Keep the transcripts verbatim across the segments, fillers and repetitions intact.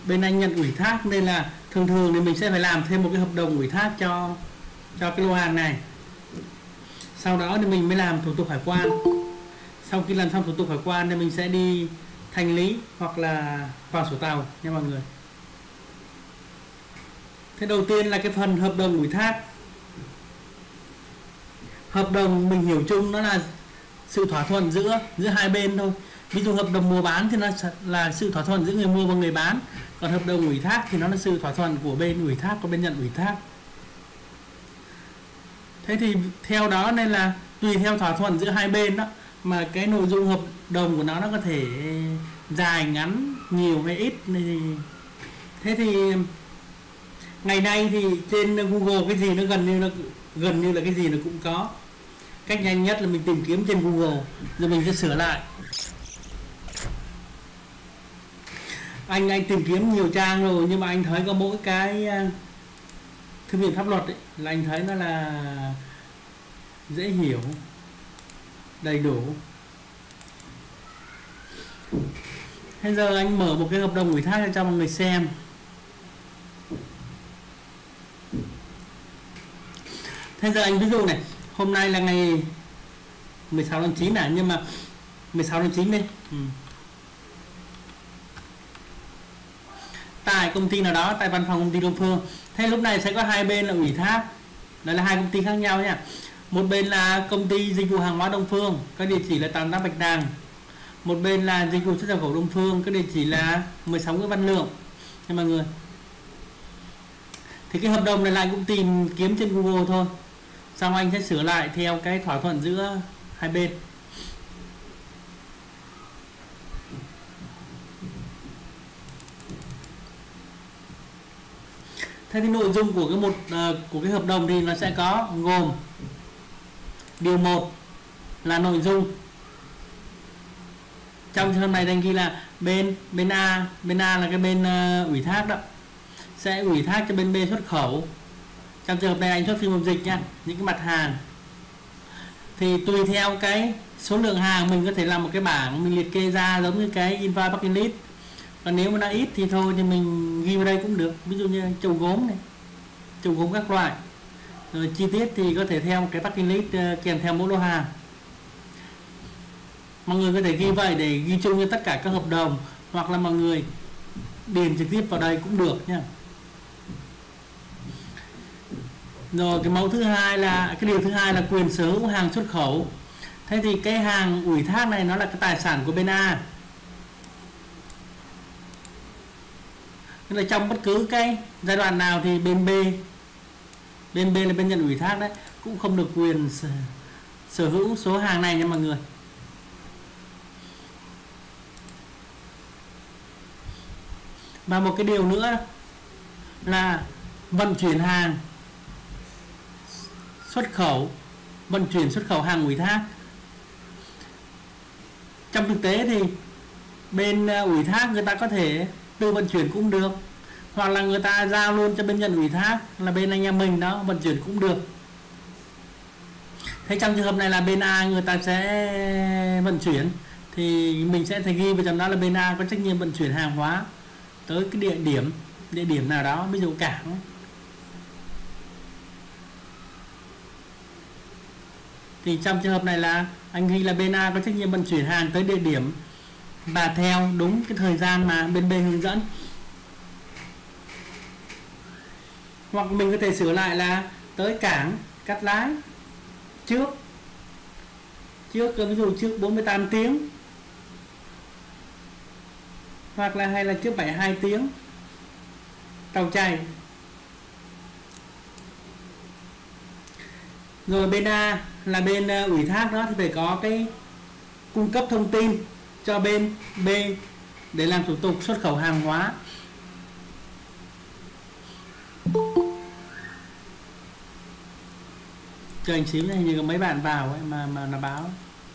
bên anh nhận ủy thác, nên là thường thường thì mình sẽ phải làm thêm một cái hợp đồng ủy thác cho cho cái lô hàng này. Sau đó thì mình mới làm thủ tục hải quan. Sau khi làm xong thủ tục hải quan thì mình sẽ đi thanh lý hoặc là vào sổ tàu nha mọi người. Thế đầu tiên là cái phần hợp đồng ủy thác. Hợp đồng mình hiểu chung nó là sự thỏa thuận giữa giữa hai bên thôi. Ví dụ hợp đồng mua bán thì nó là sự thỏa thuận giữa người mua và người bán, còn hợp đồng ủy thác thì nó là sự thỏa thuận của bên ủy thác và bên nhận ủy thác. Thế thì theo đó nên là tùy theo thỏa thuận giữa hai bên đó mà cái nội dung hợp đồng của nó nó có thể dài ngắn, nhiều hay ít. Thế thì ngày nay thì trên Google cái gì nó gần như nó gần như là cái gì nó cũng có. Cách nhanh nhất là mình tìm kiếm trên Google rồi mình sẽ sửa lại. Anh anh tìm kiếm nhiều trang rồi nhưng mà anh thấy có mỗi cái thư viện pháp luật ấy, là anh thấy nó là dễ hiểu, đầy đủ. Bây giờ anh mở một cái hợp đồng ủy thác cho mọi người xem. Thế giờ anh ví dụ này, hôm nay là ngày mười sáu tháng chín à, nhưng mà mười sáu tháng chín đi. Ừ. Tại công ty nào đó, tại văn phòng công ty Đông Phương. Thế lúc này sẽ có hai bên là ủy thác. Đó là hai công ty khác nhau nha. Một bên là công ty dịch vụ hàng hóa Đông Phương, có địa chỉ là tám mươi tám Bạch Đằng. Một bên là dịch vụ xuất nhập khẩu Đông Phương, có địa chỉ là mười sáu Nguyễn Văn Lượng nha mọi người. Thì cái hợp đồng này là anh cũng tìm kiếm trên Google thôi. Xong anh sẽ sửa lại theo cái thỏa thuận giữa hai bên. Thế thì nội dung của cái một uh, của cái hợp đồng thì nó sẽ có gồm điều một là nội dung. Trong trường hợp này anh ghi là bên bên A, bên A là cái bên uh, ủy thác đó, sẽ ủy thác cho bên B xuất khẩu. Trong trường hợp này anh xuất phiên giao dịch nha, những cái mặt hàng. Thì tùy theo cái số lượng hàng mình có thể làm một cái bảng mình liệt kê ra giống như cái invoice booking list. Còn nếu mà nó ít thì thôi thì mình ghi vào đây cũng được. Ví dụ như chậu gốm này, chậu gốm các loại. Rồi chi tiết thì có thể theo một cái packing list uh, kèm theo mỗi lô hàng. Mọi người có thể ghi vậy để ghi chung cho tất cả các hợp đồng, hoặc là mọi người điền trực tiếp vào đây cũng được nha. Rồi cái mẫu thứ hai là cái điều thứ hai là quyền sở hữu hàng xuất khẩu. Thế thì cái hàng ủy thác này nó là cái tài sản của bên A. Nên là trong bất cứ cái giai đoạn nào thì bên B, bên B là bên nhận ủy thác đấy, cũng không được quyền sở, sở hữu số hàng này nha mọi người. Và một cái điều nữa là vận chuyển hàng xuất khẩu, vận chuyển xuất khẩu hàng ủy thác. Trong thực tế thì bên ủy thác người ta có thể tự vận chuyển cũng được, hoặc là người ta giao luôn cho bên nhận ủy thác là bên anh em mình đó vận chuyển cũng được. Thế trong trường hợp này là bên A người ta sẽ vận chuyển thì mình sẽ thể ghi vào trong đó là bên A có trách nhiệm vận chuyển hàng hóa tới cái địa điểm địa điểm nào đó, ví dụ cảng. Thì trong trường hợp này là anh ghi là bên A có trách nhiệm vận chuyển hàng tới địa điểm và theo đúng cái thời gian mà bên B hướng dẫn. Hoặc mình có thể sửa lại là tới cảng Cát Lái trước trước ví dụ trước bốn mươi tám tiếng, hoặc là hay là trước bảy mươi hai tiếng tàu chạy. Rồi bên A là bên uh, ủy thác đó thì phải có cái cung cấp thông tin cho bên B để làm thủ tục xuất khẩu hàng hóa. Chờ anh xíu này, như có mấy bạn vào ấy mà mà nó báo.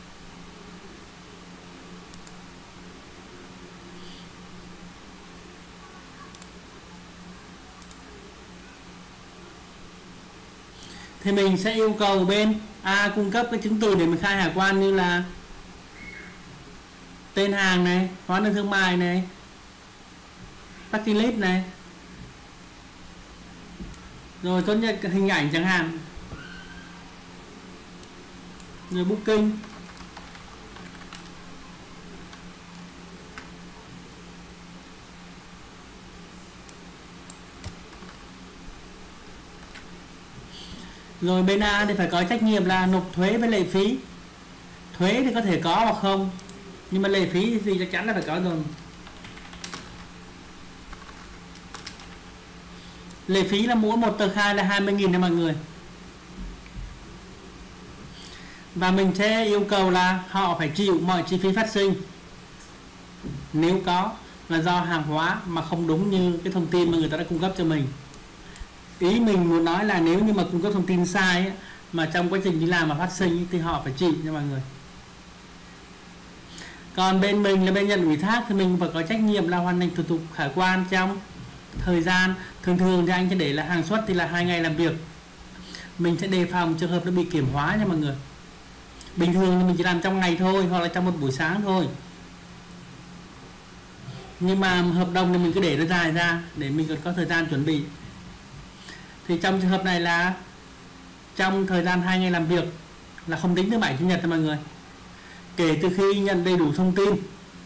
Thì mình sẽ yêu cầu bên A cung cấp cái chứng từ để mình khai hải quan, như là tên hàng này, hóa đơn thương mại này, parking list này, rồi tốt nhất hình ảnh chẳng hạn, rồi booking. Rồi bên A thì phải có trách nhiệm là nộp thuế với lệ phí. Thuế thì có thể có hoặc không, nhưng mà lệ phí thì chắc chắn là phải có rồi. Lệ phí là mỗi một tờ khai là hai mươi nghìn nha mọi người. Và mình sẽ yêu cầu là họ phải chịu mọi chi phí phát sinh nếu có là do hàng hóa mà không đúng như cái thông tin mà người ta đã cung cấp cho mình. Ý mình muốn nói là nếu như mà cung cấp thông tin sai ấy, mà trong quá trình đi làm mà phát sinh ấy, thì họ phải chịu nha mọi người. Còn bên mình là bên nhận ủy thác thì mình phải có trách nhiệm là hoàn thành thủ tục hải quan trong thời gian. Thường thường thì anh sẽ để là hàng xuất thì là hai ngày làm việc. Mình sẽ đề phòng trường hợp nó bị kiểm hóa nha mọi người. Bình thường thì mình chỉ làm trong ngày thôi, hoặc là trong một buổi sáng thôi. Nhưng mà hợp đồng thì mình cứ để nó dài ra để mình còn có thời gian chuẩn bị. Thì trong trường hợp này là trong thời gian hai ngày làm việc là không tính thứ bảy chủ nhật cho mọi người. Kể từ khi nhận đầy đủ thông tin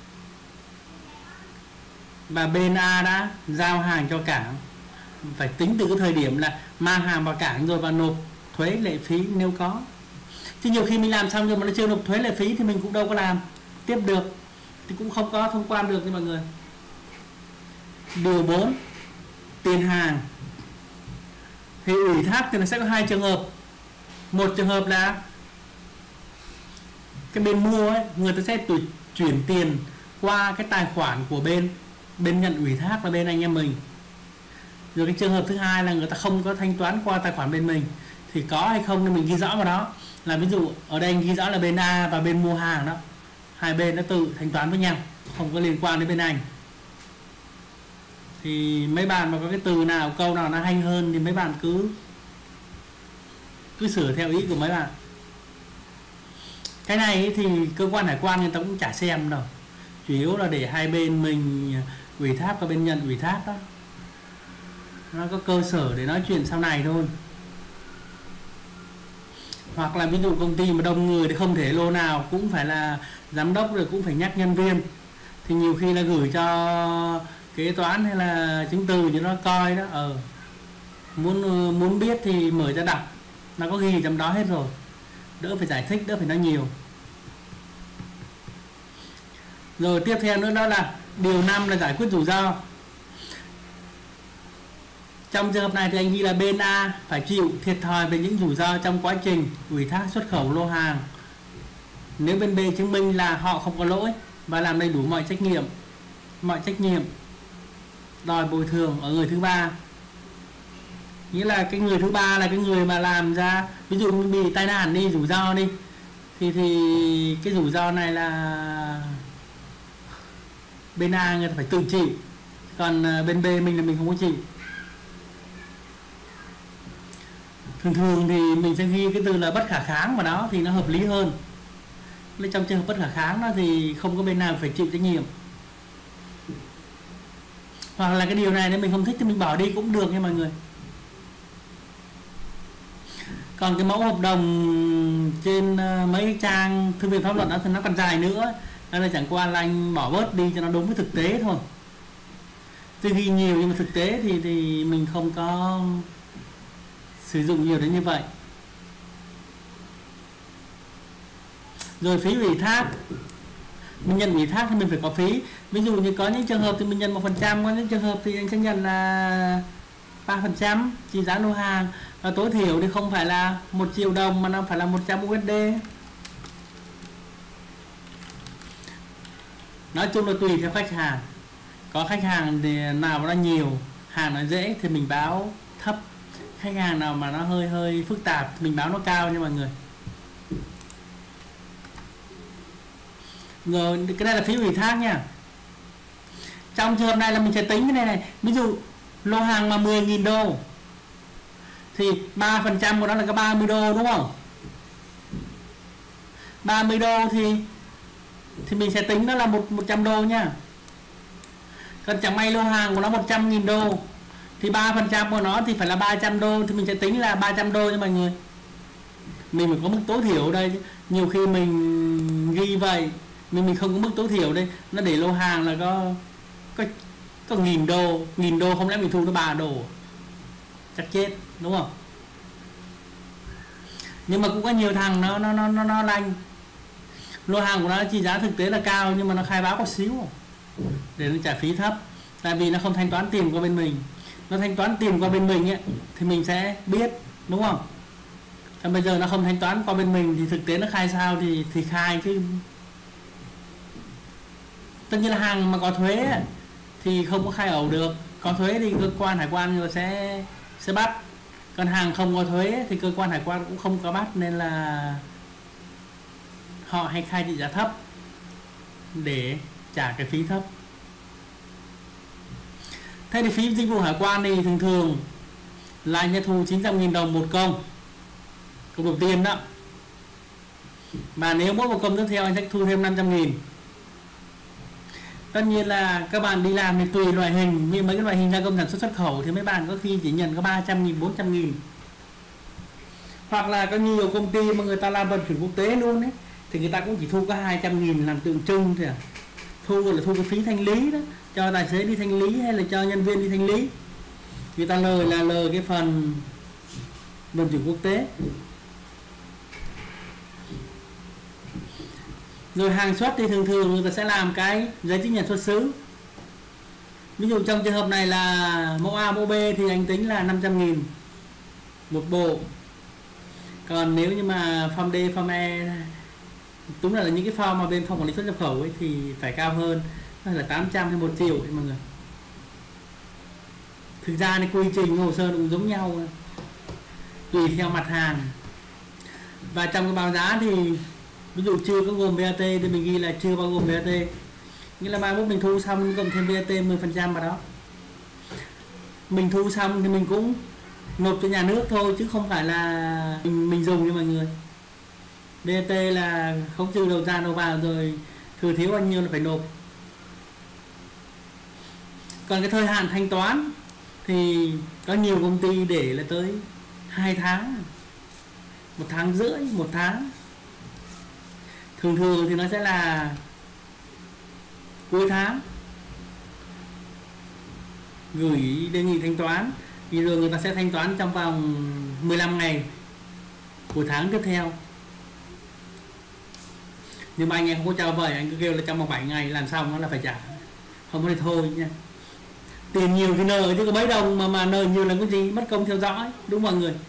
và bên A đã giao hàng cho cảng, phải tính từ cái thời điểm là mang hàng vào cảng rồi và nộp thuế lệ phí nếu có. Chứ nhiều khi mình làm xong rồi mà nó chưa nộp thuế lệ phí thì mình cũng đâu có làm tiếp được, thì cũng không có thông quan được nha mọi người. Điều bốn, tiền hàng. Thì ủy thác thì nó sẽ có hai trường hợp. Một trường hợp là cái bên mua ấy, người ta sẽ chuyển tiền qua cái tài khoản của bên bên nhận ủy thác là bên anh em mình. Rồi cái trường hợp thứ hai là người ta không có thanh toán qua tài khoản bên mình, thì có hay không thì mình ghi rõ vào đó. Là ví dụ ở đây anh ghi rõ là bên A và bên mua hàng đó, hai bên nó tự thanh toán với nhau, không có liên quan đến bên anh. Thì mấy bạn mà có cái từ nào câu nào nó hay hơn thì mấy bạn cứ cứ sửa theo ý của mấy bạn. Cái này thì cơ quan hải quan người ta cũng chả xem đâu, chủ yếu là để hai bên mình ủy thác và bên nhận ủy thác đó, nó có cơ sở để nói chuyện sau này thôi. Hoặc là ví dụ công ty mà đông người thì không thể lô nào cũng phải là giám đốc rồi cũng phải nhắc nhân viên, thì nhiều khi là gửi cho kế toán hay là chứng từ cho nó coi đó. Ờ muốn muốn biết thì mở ra đọc, nó có ghi trong đó hết rồi, đỡ phải giải thích, đỡ phải nói nhiều. Rồi tiếp theo nữa đó là điều năm là giải quyết rủi ro. Trong trường hợp này thì anh ghi là bên A phải chịu thiệt thòi về những rủi ro trong quá trình ủy thác xuất khẩu lô hàng nếu bên B chứng minh là họ không có lỗi và làm đầy đủ mọi trách nhiệm mọi trách nhiệm đòi bồi thường ở người thứ ba. Nghĩa là cái người thứ ba là cái người mà làm ra, ví dụ bị tai nạn đi, rủi ro đi, thì thì cái rủi ro này là bên A người ta phải tự chịu, còn bên B mình là mình không có chịu. Thường thường thì mình sẽ ghi cái từ là bất khả kháng vào đó thì nó hợp lý hơn. Nên trong trường hợp bất khả kháng đó thì không có bên nào phải chịu trách nhiệm. Hoặc là cái điều này nếu mình không thích thì mình bỏ đi cũng được nha mọi người. Còn cái mẫu hợp đồng trên mấy cái trang thư viện pháp luật đó thì nó còn dài nữa, nên là chẳng qua là anh bỏ bớt đi cho nó đúng với thực tế thôi. Tuy ghi nhiều nhưng mà thực tế thì thì mình không có sử dụng nhiều đến như vậy. Rồi phí ủy thác, mình nhận ủy thác thì mình phải có phí. Ví dụ như có những trường hợp thì mình nhận một phần trăm, có những trường hợp thì anh sẽ nhận là ba phần trăm trị giá lô hàng, và tối thiểu thì không phải là một triệu đồng mà nó phải là một trăm u ét đê. Nói chung là tùy theo khách hàng. Có khách hàng thì nào nó nhiều, hàng nó dễ thì mình báo thấp. Khách hàng nào mà nó hơi hơi phức tạp thì mình báo nó cao nha mọi người. Rồi cái này là phí ủy thác nha. Trong trường hợp này là mình sẽ tính cái này này. Ví dụ lô hàng mà mười nghìn đô thì ba phần trăm của nó là có ba mươi đô đúng không? ba mươi đô thì thì mình sẽ tính nó là một một trăm đô nha. Còn chẳng may lô hàng của nó một trăm nghìn đô thì ba phần trăm của nó thì phải là ba trăm đô, thì mình sẽ tính là ba trăm đô nha mọi người. Mình phải có mức tối thiểu ở đây. Nhiều khi mình ghi vậy mình mình không có mức tối thiểu đây, nó để lô hàng là có có có nghìn đô, nghìn đô không lẽ mình thu nó ba đô, chắc chết đúng không? Nhưng mà cũng có nhiều thằng nó nó nó nó, nó lanh, lô hàng của nó chỉ giá thực tế là cao nhưng mà nó khai báo có xíu để nó trả phí thấp, tại vì nó không thanh toán tiền qua bên mình. Nó thanh toán tiền qua bên mình ấy, thì mình sẽ biết đúng không? Còn bây giờ nó không thanh toán qua bên mình thì thực tế nó khai sao thì thì khai chứ. Tất nhiên là hàng mà có thuế ấy, thì không có khai ẩu được. Có thuế thì cơ quan hải quan người sẽ sẽ bắt. Còn hàng không có thuế thì cơ quan hải quan cũng không có bắt, nên là họ hay khai trị giá thấp để trả cái phí thấp. Thế thì phí dịch vụ hải quan thì thường thường là anh thu chín trăm nghìn đồng một công, công đầu tiên đó. Mà nếu mỗi một công tiếp theo anh sẽ thu thêm năm trăm nghìn. Tất nhiên là các bạn đi làm thì tùy loại hình, như mấy cái loại hình gia công sản xuất xuất khẩu thì mấy bạn có khi chỉ nhận có ba trăm nghìn, bốn trăm nghìn. Hoặc là có nhiều công ty mà người ta làm vận chuyển quốc tế luôn ấy, thì người ta cũng chỉ thu có hai trăm nghìn làm tượng trưng thôi à. Thu là thu cái phí thanh lý đó, cho tài xế đi thanh lý hay là cho nhân viên đi thanh lý. Người ta lời là lời cái phần vận chuyển quốc tế. Rồi hàng xuất thì thường thường người ta sẽ làm cái giấy chứng nhận xuất xứ. Ví dụ trong trường hợp này là mẫu A, mẫu B thì anh tính là năm trăm nghìn một bộ. Còn nếu như mà form D, form E, đúng là những cái form mà bên phòng quản lý xuất nhập khẩu ấy thì phải cao hơn, nó là tám trăm hay một triệu ấy mọi người. Thực ra thì quy trình hồ sơ cũng giống nhau, tùy theo mặt hàng. Và trong cái báo giá thì ví dụ chưa có gồm vê a tê thì mình ghi là chưa bao gồm vê a tê, nghĩa là mai mốt mình thu xong cộng thêm vê a tê mười phần trăm vào đó. Mình thu xong thì mình cũng nộp cho nhà nước thôi, chứ không phải là mình, mình dùng cho mọi người. vê a tê là không trừ đầu ra đầu vào, rồi thừa thiếu bao nhiêu là phải nộp. Còn cái thời hạn thanh toán thì có nhiều công ty để là tới hai tháng, một tháng rưỡi, một tháng. Thường thường thì nó sẽ là cuối tháng gửi đề nghị thanh toán, thì rồi người ta sẽ thanh toán trong vòng mười lăm ngày của tháng tiếp theo. Nhưng mà anh em không có cho vậy, anh cứ kêu là trong vòng bảy ngày làm xong nó là phải trả, không có thì thôi nha. Tiền nhiều thì nợ chứ có mấy đồng mà mà nợ nhiều là cái gì, mất công theo dõi đúng mọi người.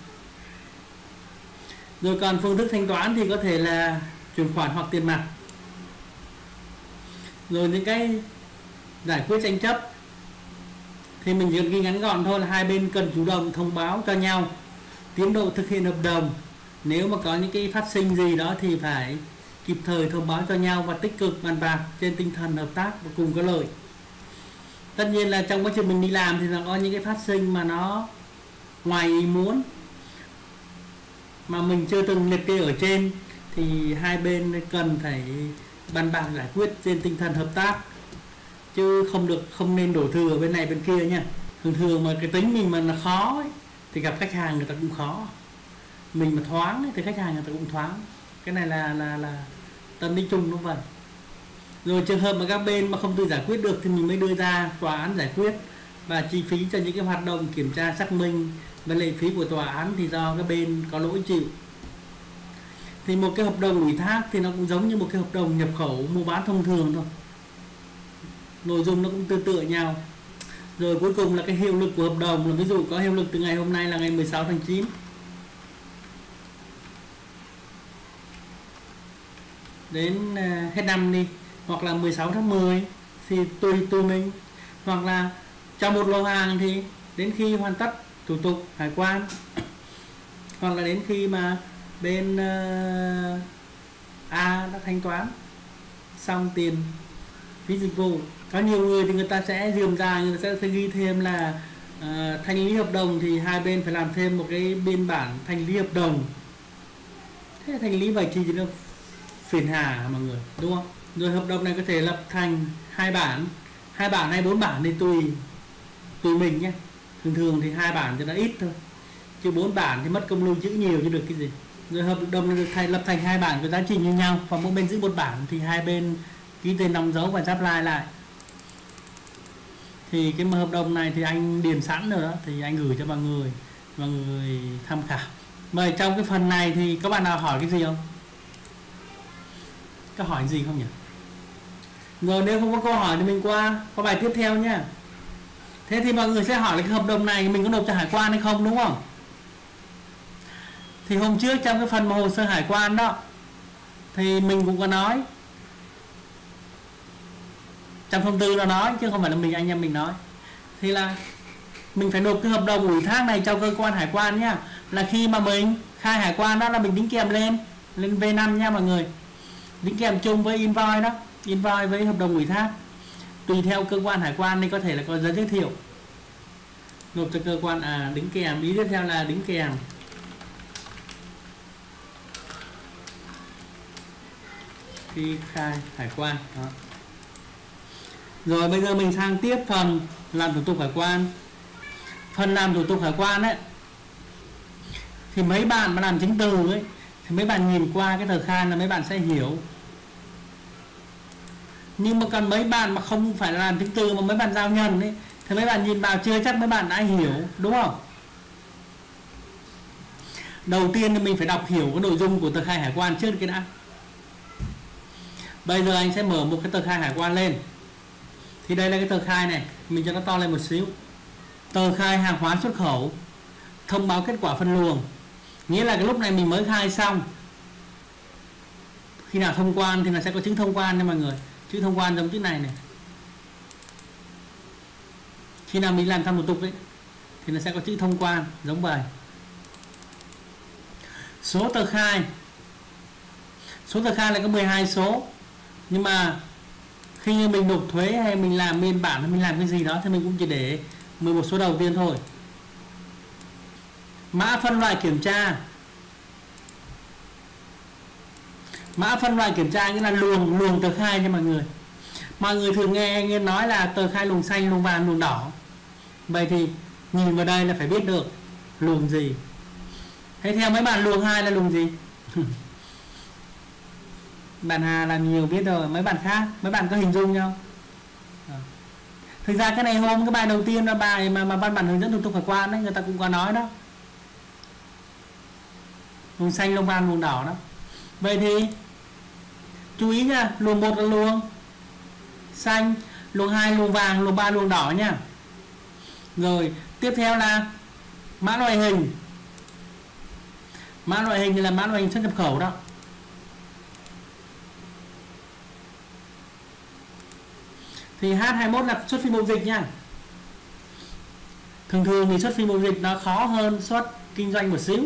Rồi còn phương thức thanh toán thì có thể là chuyển khoản hoặc tiền mặt. Rồi những cái giải quyết tranh chấp thì mình chỉ ghi ngắn gọn thôi là hai bên cần chủ động thông báo cho nhau tiến độ thực hiện hợp đồng. Nếu mà có những cái phát sinh gì đó thì phải kịp thời thông báo cho nhau và tích cực bàn bạc trên tinh thần hợp tác và cùng có lợi. Tất nhiên là trong quá trình mình đi làm thì nó có những cái phát sinh mà nó ngoài ý muốn mà mình chưa từng liệt kê ở trên, thì hai bên cần phải bàn bạc giải quyết trên tinh thần hợp tác, chứ không được không nên đổ thừa bên này bên kia nha. Thường thường mà cái tính mình mà nó khó ấy, thì gặp khách hàng người ta cũng khó, mình mà thoáng ấy, thì khách hàng người ta cũng thoáng. Cái này là là là tâm lý chung đúng vậy. Rồi trường hợp mà các bên mà không tự giải quyết được thì mình mới đưa ra tòa án giải quyết, và chi phí cho những cái hoạt động kiểm tra xác minh và lệ phí của tòa án thì do các bên có lỗi chịu. Thì một cái hợp đồng ủy thác thì nó cũng giống như một cái hợp đồng nhập khẩu mua bán thông thường thôi, nội dung nó cũng tương tự nhau. Rồi cuối cùng là cái hiệu lực của hợp đồng, là ví dụ có hiệu lực từ ngày hôm nay là ngày mười sáu tháng chín đến uh, hết năm đi, hoặc là mười sáu tháng mười thì tùy tùy mình, hoặc là cho một lô hàng thì đến khi hoàn tất thủ tục hải quan, hoặc là đến khi mà bên uh, A đã thanh toán xong tiền phí dịch vụ. Có nhiều người thì người ta sẽ dườm ra, người ta sẽ ghi thêm là uh, thanh lý hợp đồng thì hai bên phải làm thêm một cái biên bản thanh lý hợp đồng. Thế thanh lý vậy thì nó phiền hà mọi người đúng không? Rồi hợp đồng này có thể lập thành hai bản, hai bản hay bốn bản thì tùy tùy mình nhé. Thường thường thì hai bản cho nó ít thôi, chứ bốn bản thì mất công lưu trữ nhiều chứ được cái gì. Rồi hợp đồng được thành lập thành hai bản có giá trị như nhau, và mỗi bên giữ một bản thì hai bên ký tên đóng dấu và giáp lai lại. Thì cái hợp đồng này thì anh điền sẵn rồi đó, thì anh gửi cho mọi người mọi người tham khảo. Vậy trong cái phần này thì các bạn nào hỏi cái gì không? Có hỏi gì không nhỉ? Rồi nếu không có câu hỏi thì mình qua có bài tiếp theo nhá. Thế thì mọi người sẽ hỏi là cái hợp đồng này mình có nộp cho hải quan hay không, đúng không? Thì hôm trước trong cái phần hồ sơ hải quan đó thì mình cũng có nói, trong thông tư nó nói chứ không phải là mình anh em mình nói, thì là mình phải nộp cái hợp đồng ủy thác này cho cơ quan hải quan nhá. Là khi mà mình khai hải quan đó là mình đính kèm lên lên V năm nha mọi người, đính kèm chung với invoice đó, invoice với hợp đồng ủy thác. Tùy theo cơ quan hải quan thì có thể là có giấy giới thiệu nộp cho cơ quan, à đính kèm, ý tiếp theo là đính kèm khi khai hải quan đó. Rồi bây giờ mình sang tiếp phần làm thủ tục hải quan. Phần làm thủ tục hải quan ấy thì mấy bạn mà làm chứng từ ấy thì mấy bạn nhìn qua cái tờ khai là mấy bạn sẽ hiểu. Nhưng mà còn mấy bạn mà không phải là làm chứng từ mà mấy bạn giao nhận ấy thì mấy bạn nhìn vào chưa chắc mấy bạn đã hiểu, đúng không? Đầu tiên thì mình phải đọc hiểu cái nội dung của tờ khai hải quan trước cái đã. Bây giờ anh sẽ mở một cái tờ khai hải quan lên. Thì đây là cái tờ khai này, mình cho nó to lên một xíu. Tờ khai hàng hóa xuất khẩu, thông báo kết quả phân luồng. Nghĩa là cái lúc này mình mới khai xong, khi nào thông quan thì là sẽ có chứng thông quan nha mọi người. Chữ thông quan giống chữ này này. Khi nào mình làm xong thủ tục ấy thì nó sẽ có chữ thông quan giống vậy. Số tờ khai, số tờ khai là có mười hai số. Nhưng mà khi mình nộp thuế hay mình làm biên bản hay mình làm cái gì đó thì mình cũng chỉ để mười một số đầu tiên thôi. Mã phân loại kiểm tra, mã phân loại kiểm tra nghĩa là luồng luồng tờ khai nha mọi người. Mọi người thường nghe nghe nói là tờ khai luồng xanh, luồng vàng, luồng đỏ. Vậy thì nhìn vào đây là phải biết được luồng gì. Thế theo mấy bạn luồng hai là luồng gì? Bạn Hà làm nhiều biết rồi, mấy bạn khác mấy bạn có hình dung nhau. Thực ra cái này hôm cái bài đầu tiên là bài mà mà văn bản hướng dẫn thủ tục hải quan đấy, người ta cũng có nói đó, luồng xanh, luồng vàng, luồng đỏ đó. Vậy thì chú ý nha, luồng một là luồng xanh, luồng hai luồng vàng, luồng ba luồng đỏ nha. Rồi tiếp theo là mã loại hình. Mã loại hình thì là mã loại hình xuất nhập khẩu đó. Thì H hai mốt là xuất phi mậu dịch nha. Thường thường thì xuất phi mậu dịch nó khó hơn xuất kinh doanh một xíu.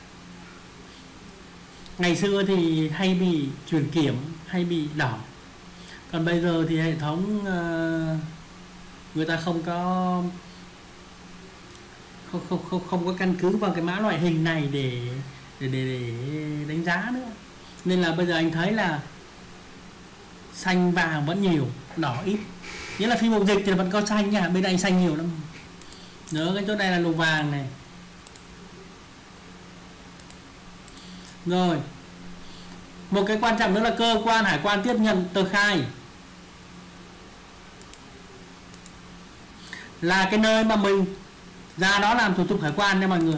Ngày xưa thì hay bị chuyển kiểm, hay bị đỏ. Còn bây giờ thì hệ thống uh, người ta không có không, không, không, không có căn cứ vào cái mã loại hình này để để, để để đánh giá nữa. Nên là bây giờ anh thấy là xanh vàng vẫn nhiều, đỏ ít. Nghĩa là phi mậu dịch thì vẫn có xanh nha, bên này xanh nhiều lắm. Nhớ cái chỗ này là luồng vàng này. Rồi một cái quan trọng nữa là cơ quan hải quan tiếp nhận tờ khai, là cái nơi mà mình ra đó làm thủ tục hải quan nha mọi người.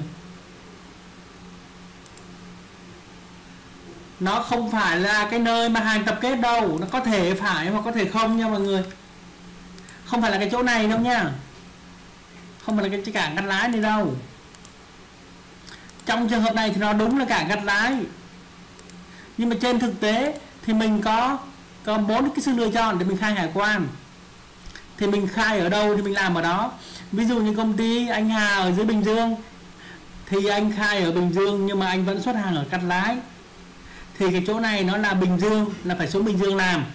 Nó không phải là cái nơi mà hàng tập kết đâu, nó có thể phải hoặc có thể không nha mọi người. Không phải là cái chỗ này đâu nha, không phải là cái cảng Cát Lái này đâu. Trong trường hợp này thì nó đúng là cảng Cát Lái, nhưng mà trên thực tế thì mình có có bốn cái sự lựa chọn để mình khai hải quan. Thì mình khai ở đâu thì mình làm ở đó. Ví dụ như công ty anh Hà ở dưới Bình Dương thì anh khai ở Bình Dương nhưng mà anh vẫn xuất hàng ở Cát Lái, thì cái chỗ này nó là Bình Dương, là phải xuống Bình Dương làm.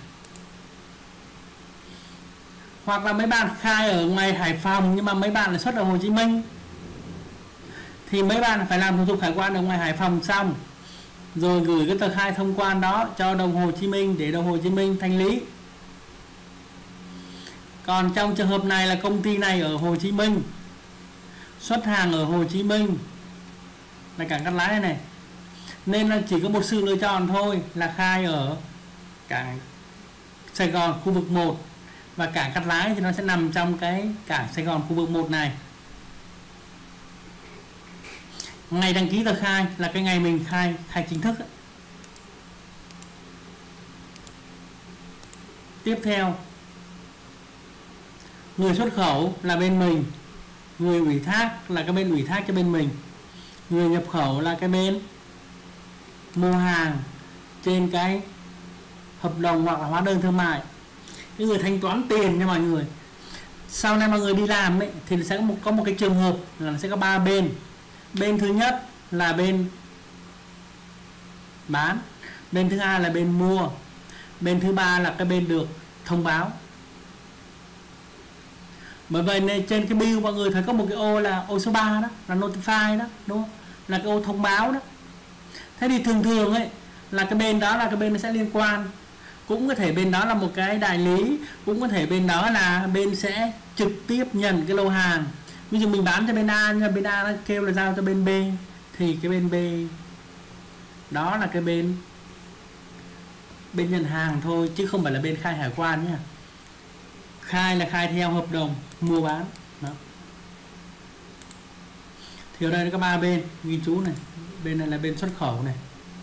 Hoặc là mấy bạn khai ở ngoài Hải Phòng nhưng mà mấy bạn là xuất ở Hồ Chí Minh, thì mấy bạn phải làm thủ tục hải quan ở ngoài Hải Phòng xong rồi gửi cái tờ khai thông quan đó cho đồng Hồ Chí Minh để đồng Hồ Chí Minh thanh lý. Còn trong trường hợp này là công ty này ở Hồ Chí Minh, xuất hàng ở Hồ Chí Minh là cảng Cát Lái này này, nên là chỉ có một sự lựa chọn thôi là khai ở cảng Sài Gòn khu vực một, và cảng Cát Lái thì nó sẽ nằm trong cái cảng Sài Gòn khu vực một này. Ngày đăng ký tờ khai là cái ngày mình khai khai chính thức ấy. Tiếp theo, người xuất khẩu là bên mình, người ủy thác là cái bên ủy thác cho bên mình, người nhập khẩu là cái bên mua hàng trên cái hợp đồng hoặc là hóa đơn thương mại, cái người thanh toán tiền cho mọi người. Sau này mọi người đi làm ấy, thì sẽ có một, có một cái trường hợp là sẽ có ba bên. Bên thứ nhất là bên bán, bên thứ hai là bên mua, bên thứ ba là cái bên được thông báo. Bởi vậy nên trên cái bill mọi người thấy có một cái ô là ô số ba đó, là notify đó, đúng không? Là cái ô thông báo đó. Thế thì thường thường ấy là cái bên đó là cái bên nó sẽ liên quan, cũng có thể bên đó là một cái đại lý, cũng có thể bên đó là bên sẽ trực tiếp nhận cái lô hàng. Ví dụ mình bán cho bên A, nhưng bên A nó kêu là giao cho bên B, thì cái bên B đó là cái bên bên nhận hàng thôi, chứ không phải là bên khai hải quan nhé. Khai là khai theo hợp đồng mua bán đó. Thì ở đây nó có ba bên ghi chú này, bên này là bên xuất khẩu này,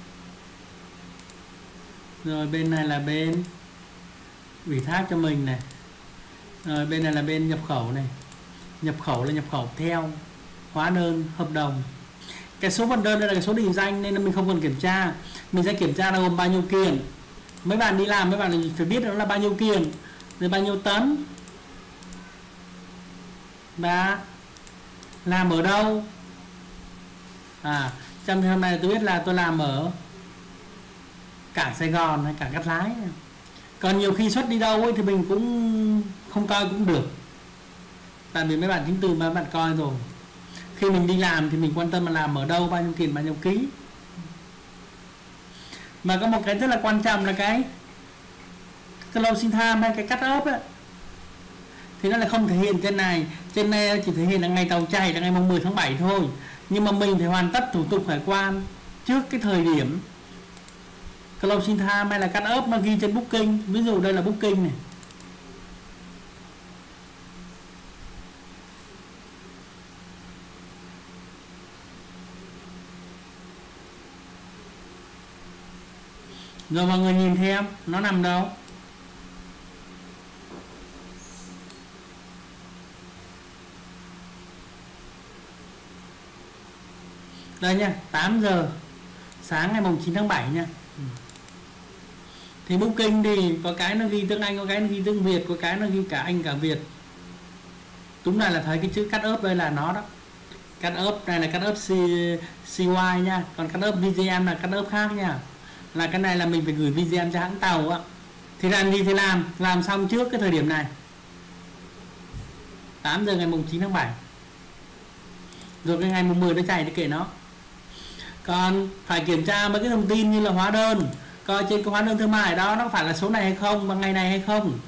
rồi bên này là bên ủy thác cho mình này, rồi bên này là bên nhập khẩu này. Nhập khẩu là nhập khẩu theo hóa đơn hợp đồng. Cái số vận đơn đây là cái số định danh nên là mình không cần kiểm tra, mình sẽ kiểm tra là gồm bao nhiêu kiện. Mấy bạn đi làm mấy bạn phải biết nó là bao nhiêu kiện, rồi bao nhiêu tấn, và làm ở đâu. À, trong hôm nay tôi biết là tôi làm ở cảng Sài Gòn hay cảng Cát Lái. Còn nhiều khi xuất đi đâu ấy thì mình cũng không coi cũng được, tại vì mấy bạn chứng từ mấy bạn coi rồi. Khi mình đi làm thì mình quan tâm là làm ở đâu, bao nhiêu kiện, bao nhiêu ký. Mà có một cái rất là quan trọng là cái closing time hay cái cut off ấy, thì nó là không thể hiện trên này. Trên này chỉ thể hiện là ngày tàu chạy là ngày mười tháng bảy thôi, nhưng mà mình phải hoàn tất thủ tục hải quan trước cái thời điểm closing time hay là cut off nó ghi trên booking. Ví dụ đây là booking này, rồi mọi người nhìn theo nó nằm đâu. Đây nha, tám giờ sáng ngày mùng chín tháng bảy nha. Thì booking thì có cái nó ghi tiếng Anh, có cái nó ghi tiếng Việt, có cái nó ghi cả Anh cả Việt. Đúng là là thấy cái chữ cut off đây là nó đó. Cut off này là cut off xê i nha, còn cut off vê giê em là cut off khác nha. Là cái này là mình phải gửi vê giê em cho hãng tàu á. Thì làm gì thì làm, làm xong trước cái thời điểm này, tám giờ ngày mùng chín tháng bảy. Rồi cái ngày mùng mười nó chạy thì kệ nó. Còn phải kiểm tra mấy cái thông tin như là hóa đơn, coi trên cái hóa đơn thương mại đó nó phải là số này hay không, bằng ngày này hay không.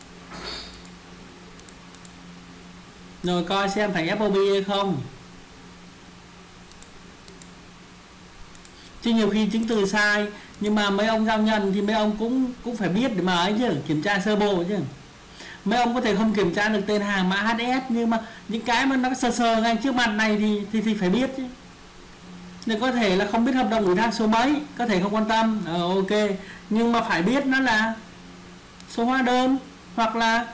Rồi coi xem thành ép ô bê hay không. Chứ nhiều khi chứng từ sai, nhưng mà mấy ông giao nhận thì mấy ông cũng cũng phải biết để mà ấy chứ, kiểm tra sơ bộ chứ. Mấy ông có thể không kiểm tra được tên hàng mã hát ét, nhưng mà những cái mà nó sờ sờ ngay trước mặt này thì thì, thì phải biết chứ. Nên có thể là không biết hợp đồng ủy thác số mấy, có thể không quan tâm, ờ, ok, nhưng mà phải biết nó là số hóa đơn hoặc là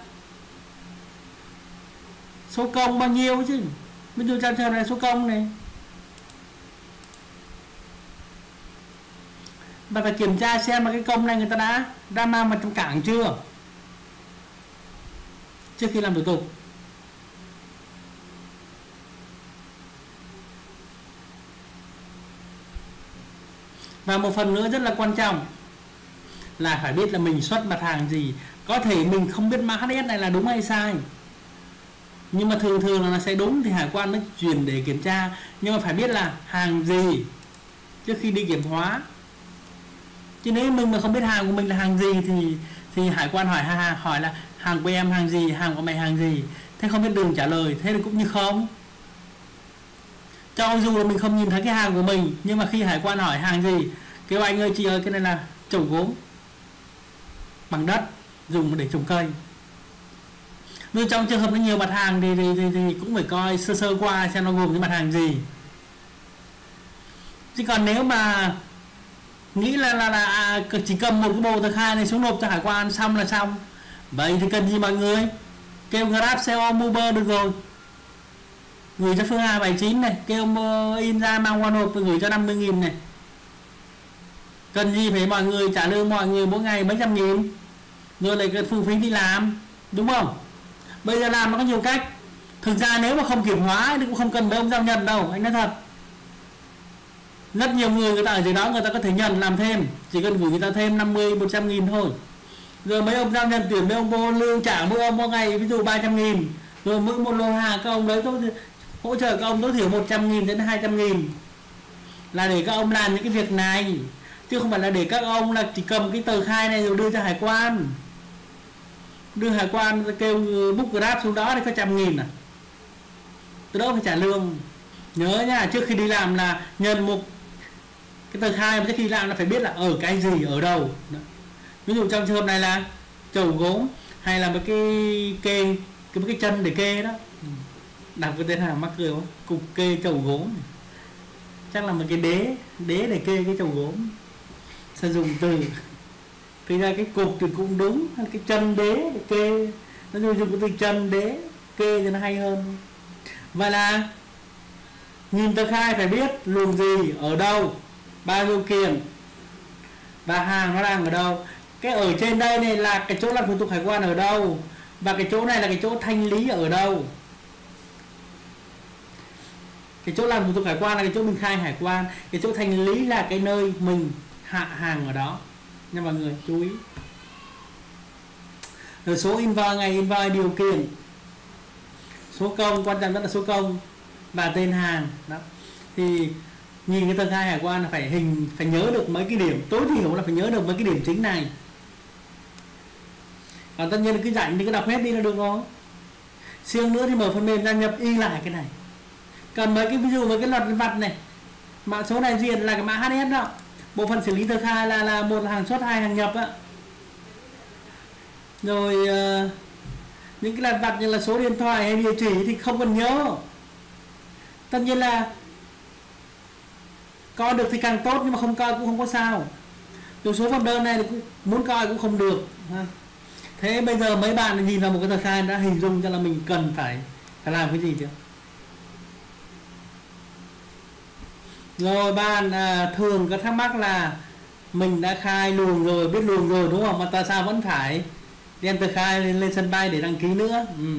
số công bao nhiêu chứ. Ví dụ trong trường này số công này, và phải kiểm tra xem mà cái công này người ta đã đã mang vào trong cảng chưa trước khi làm thủ tục. Và một phần nữa rất là quan trọng là phải biết là mình xuất mặt hàng gì. Có thể mình không biết mã hát ét này là đúng hay sai, nhưng mà thường thường là nó sẽ đúng thì hải quan mới chuyển để kiểm tra. Nhưng mà phải biết là hàng gì trước khi đi kiểm hóa. Chứ nếu mình mà không biết hàng của mình là hàng gì thì thì hải quan hỏi hỏi là hàng của em hàng gì, hàng của mày hàng gì. Thế không biết đường trả lời, thế thì cũng như không. Cho dù là mình không nhìn thấy cái hàng của mình, nhưng mà khi hải quan hỏi hàng gì, kêu anh ơi chị ơi cái này là trồng gốm bằng đất dùng để trồng cây. Nhưng trong trường hợp nó nhiều mặt hàng thì, thì, thì, thì cũng phải coi sơ sơ qua xem nó gồm những mặt hàng gì. Chứ còn nếu mà nghĩ là là, là à, chỉ cầm một cái bộ tờ khai này xuống nộp cho hải quan xong là xong, vậy thì cần gì mọi người, kêu Grab, xe ôm, Uber được rồi, gửi cho Phương Hà bảy chín này, kêu in ra mang qua nộp gửi cho năm mươi nghìn này. Cần gì phải mọi người trả lương mọi người mỗi ngày mấy trăm nghìn rồi lại cái phụ phí đi làm, đúng không? Bây giờ làm nó có nhiều cách. Thực ra nếu mà không kiểm hóa thì cũng không cần mấy ông giao nhận đâu, anh nói thật. Rất nhiều người người ta ở dưới đó người ta có thể nhận làm thêm, chỉ cần gửi người ta thêm năm mươi, một trăm nghìn thôi. Rồi mấy ông giao nhận tuyển mấy ông vô lương trả mỗi ông mỗi ngày ví dụ ba trăm nghìn. Rồi mỗi một lô hàng các ông đấy tôi hỗ trợ các ông tối thiểu một trăm nghìn đến hai trăm nghìn. Là để các ông làm những cái việc này, chứ không phải là để các ông là chỉ cầm cái tờ khai này rồi đưa cho hải quan. Đưa hải quan kêu book Grab xuống đó thì có trăm nghìn à. Từ đó phải trả lương. Nhớ nha, trước khi đi làm là nhận một cái tờ khai, trước khi làm là phải biết là ở cái gì, ở đâu. Đó. Ví dụ trong trường hợp này là chầu gốm, hay là một cái kê, cái, cái chân để kê đó. Đọc cái tên hàng mắc cười quá, cục kê chầu gốm. Chắc là một cái đế, đế để kê cái chầu gốm. Sử dụng từ thì ra cái cục thì cũng đúng, cái chân đế để kê, nó dùng cái từ chân đế kê cho nó hay hơn. Và là nhìn tờ khai phải biết luồng gì, ở đâu, bao nhiêu kiện và hàng nó đang ở đâu. Cái ở trên đây này là cái chỗ làm thủ tục hải quan ở đâu, và cái chỗ này là cái chỗ thanh lý ở đâu. Cái chỗ làm thủ tục hải quan là cái chỗ mình khai hải quan, cái chỗ thanh lý là cái nơi mình hạ hàng ở đó nha mọi người, chú ý. Rồi số invoice, ngày invoice, điều kiện, số công, quan trọng nhất là số công và tên hàng đó. Thì nhìn cái tờ khai hải quan là phải hình phải nhớ được mấy cái điểm, tối thiểu là phải nhớ được mấy cái điểm chính này. Còn tất nhiên cứ dạy thì cứ đọc hết đi là được rồi. Siêng nữa thì mở phần mềm ra nhập y lại cái này. Cần mấy cái ví dụ mấy cái luật vặt này, mã số đại diện là cái mã hát ét đó, bộ phận xử lý tờ khai là là một hàng xuất, hai hàng nhập á. Rồi uh, những cái lặt vặt như là số điện thoại hay địa chỉ thì không cần nhớ. Tất nhiên là coi được thì càng tốt, nhưng mà không coi cũng không có sao. Rồi số form đơn này thì cũng muốn coi cũng không được. Thế bây giờ mấy bạn nhìn vào một cái tờ khai đã hình dung cho là mình cần phải phải làm cái gì chưa? Rồi bạn à, thường có thắc mắc là mình đã khai luồng rồi, biết luồng rồi đúng không, mà tại sao vẫn phải đem tờ khai lên, lên sân bay để đăng ký nữa? Ừ.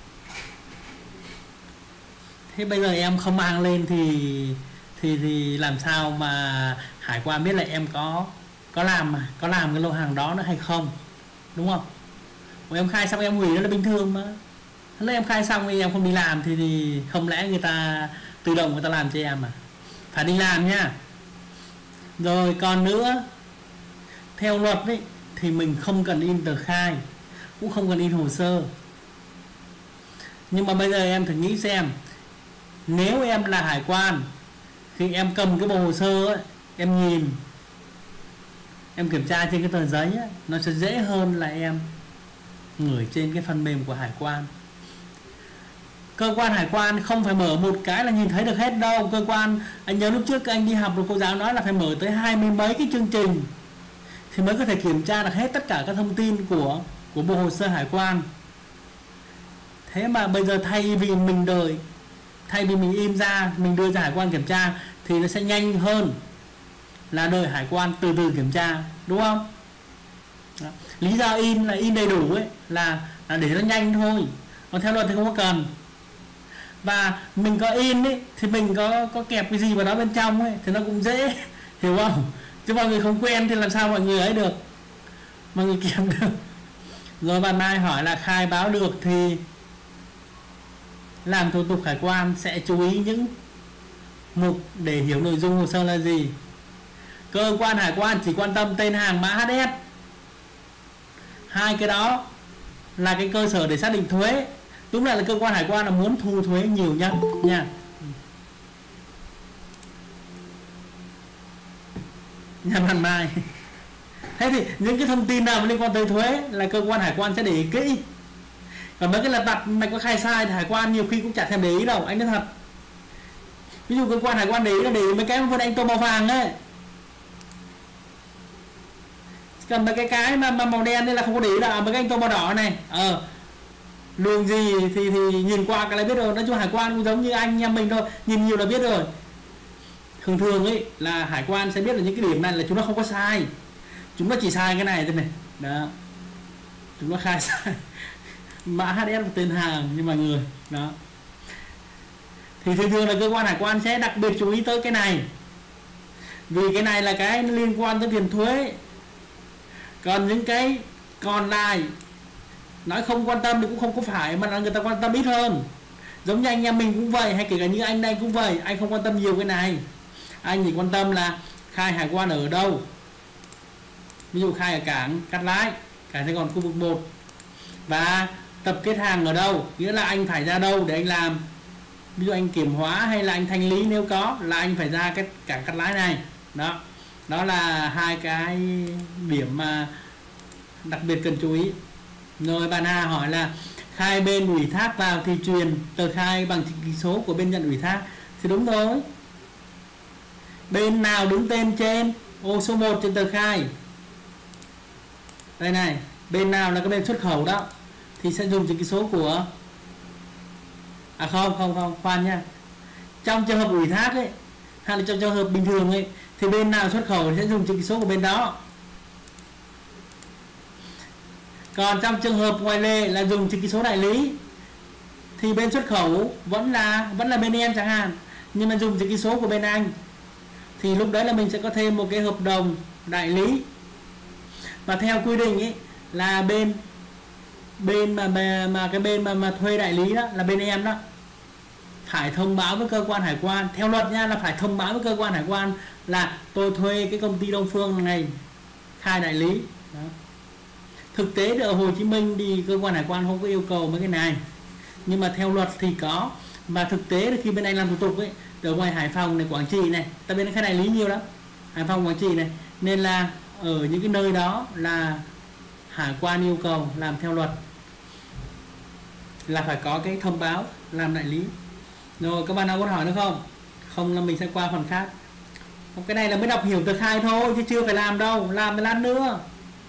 Thế bây giờ em không mang lên thì thì thì làm sao mà hải quan biết là em có có làm mà có làm cái lô hàng đó nữa hay không, đúng không? Mà em khai xong em hủy nó là bình thường mà. Nếu em khai xong thì em không đi làm thì, thì không lẽ người ta tự động người ta làm cho em à? Phải đi làm nha. Rồi còn nữa, theo luật ấy, thì mình không cần in tờ khai, cũng không cần in hồ sơ. Nhưng mà bây giờ em thử nghĩ xem, nếu em là hải quan, khi em cầm cái bộ hồ sơ ấy, em nhìn, em kiểm tra trên cái tờ giấy ấy, nó sẽ dễ hơn là em gửi trên cái phần mềm của hải quan. Cơ quan hải quan không phải mở một cái là nhìn thấy được hết đâu. Cơ quan, anh nhớ lúc trước anh đi học rồi cô giáo nói là phải mở tới hai mươi mấy cái chương trình thì mới có thể kiểm tra được hết tất cả các thông tin của của bộ hồ sơ hải quan. Thế mà bây giờ thay vì mình đợi, thay vì mình in ra mình đưa ra hải quan kiểm tra thì nó sẽ nhanh hơn là đợi hải quan từ từ kiểm tra, đúng không? Đó. Lý do in là in đầy đủ ấy là, là để nó nhanh thôi, còn theo luật thì không có cần. Và mình có in ấy thì mình có có kẹp cái gì vào đó bên trong ấy thì nó cũng dễ, hiểu không? Chứ mọi người không quen thì làm sao mọi người ấy được, mọi người kẹp được. Rồi bạn Mai hỏi là khai báo được thì làm thủ tục hải quan sẽ chú ý những mục để hiểu nội dung hồ sơ là gì. Cơ quan hải quan chỉ quan tâm tên hàng, mã hát ét, hai cái đó là cái cơ sở để xác định thuế. Đúng là, là cơ quan hải quan là muốn thu thuế nhiều nhất nha. Nhà bạn Mai. Thế thì những cái thông tin nào liên quan tới thuế là cơ quan hải quan sẽ để ý kỹ. Còn mấy cái lặt vặt mày có khai sai thì hải quan nhiều khi cũng chả thèm để ý đâu, anh nói thật. Ví dụ cơ quan hải quan để ý là để ý mấy cái vân anh tô màu vàng ấy. Còn mấy cái cái mà, mà màu đen đây là không có để ý đâu, mấy cái anh tô màu đỏ này. Ờ đường gì thì thì nhìn qua cái là biết rồi. Nói chung hải quan cũng giống như anh em mình thôi, nhìn nhiều là biết rồi. Thường thường ấy là hải quan sẽ biết là những cái điểm này là chúng nó không có sai, chúng nó chỉ sai cái này thôi này. Đó, chúng nó khai sai mã hát ét tên hàng như mọi người. Đó thì thường thường là cơ quan hải quan sẽ đặc biệt chú ý tới cái này, vì cái này là cái liên quan tới tiền thuế. Còn những cái còn lại nói không quan tâm thì cũng không có phải, mà là người ta quan tâm ít hơn. Giống như anh em mình cũng vậy, hay kể cả như anh đây cũng vậy, anh không quan tâm nhiều cái này. Anh chỉ quan tâm là khai hải quan ở đâu. Ví dụ khai ở cảng Cát Lái, cảng Sài Gòn khu vực một, và tập kết hàng ở đâu, nghĩa là anh phải ra đâu để anh làm. Ví dụ anh kiểm hóa hay là anh thanh lý, nếu có là anh phải ra cái cảng Cát Lái này. Đó, đó là hai cái điểm mà đặc biệt cần chú ý. Rồi bạn A hỏi là khai bên ủy thác vào thì truyền tờ khai bằng chữ ký số của bên nhận ủy thác. Thì đúng rồi, bên nào đứng tên trên ô số một trên tờ khai đây này, bên nào là cái bên xuất khẩu đó thì sẽ dùng chữ ký số của, à không không không khoan nha, trong trường hợp ủy thác ấy hay là trong trường hợp bình thường ấy thì bên nào xuất khẩu sẽ dùng chữ ký số của bên đó. Còn trong trường hợp ngoài lệ là dùng chữ ký số đại lý thì bên xuất khẩu vẫn là vẫn là bên em chẳng hạn, nhưng mà dùng chữ ký số của bên anh, thì lúc đấy là mình sẽ có thêm một cái hợp đồng đại lý. Và theo quy định ấy là bên bên mà mà, mà cái bên mà, mà thuê đại lý đó là bên em đó phải thông báo với cơ quan hải quan, theo luật nha, là phải thông báo với cơ quan hải quan là tôi thuê cái công ty Đông Phương này khai đại lý. Đó. Thực tế ở Hồ Chí Minh thì cơ quan hải quan không có yêu cầu mấy cái này, nhưng mà theo luật thì có. Và thực tế là khi bên anh làm thủ tục ấy, ở ngoài Hải Phòng này, Quảng Trị này, tại bên khai đại lý nhiều lắm, Hải Phòng, Quảng Trị này, nên là ở những cái nơi đó là hải quan yêu cầu làm theo luật là phải có cái thông báo làm đại lý. Rồi các bạn nào có hỏi nữa không? Không là mình sẽ qua phần khác. Cái này là mới đọc hiểu tờ khai thôi chứ chưa phải làm đâu, làm một lát nữa.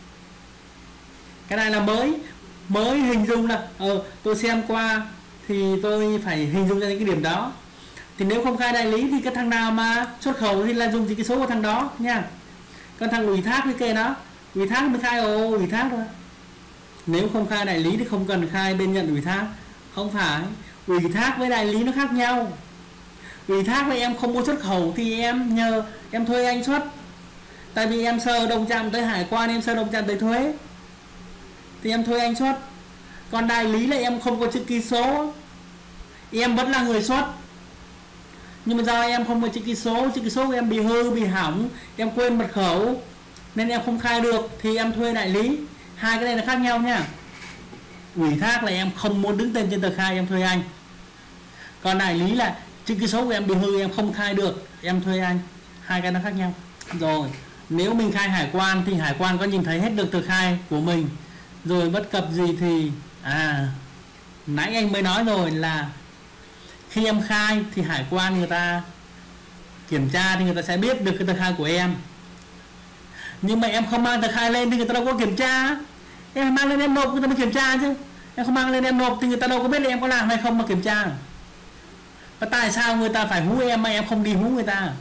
Cái này là mới mới hình dung là ờ tôi xem qua thì tôi phải hình dung ra những cái điểm đó. Thì nếu không khai đại lý thì cái thằng nào mà xuất khẩu thì là dùng chỉ cái số của thằng đó nha. Còn thằng ủy thác cái kê nó, ủy thác mới khai ồ ủy thác thôi. Nếu không khai đại lý thì không cần khai bên nhận ủy thác. Không phải, ủy thác với đại lý nó khác nhau. Ủy thác với em không có xuất khẩu thì em nhờ em thuê anh xuất, tại vì em sơ đồng chạm tới hải quan, em sơ đồng chạm tới thuế thì em thuê anh xuất. Còn đại lý là em không có chữ ký số, em vẫn là người xuất, nhưng mà do em không có chữ ký số, chữ ký số của em bị hư, bị hỏng, em quên mật khẩu nên em không khai được thì em thuê đại lý. Hai cái này là khác nhau nha. Ủy thác là em không muốn đứng tên trên tờ khai, em thuê anh. Còn đại lý là chữ ký số của em bị hư, em không khai được, em thuê anh. Hai cái nó khác nhau. Rồi nếu mình khai hải quan thì hải quan có nhìn thấy hết được tờ khai của mình. Rồi bất cập gì thì à nãy anh mới nói rồi là khi em khai thì hải quan người ta kiểm tra thì người ta sẽ biết được cái tờ khai của em. Nhưng mà em không mang tờ khai lên thì người ta đâu có kiểm tra. Em mang lên em nộp người ta mới kiểm tra chứ. Em không mang lên em nộp thì người ta đâu có biết là em có làm hay không mà kiểm tra. Và tại sao người ta phải hú em mà em không đi hú người ta?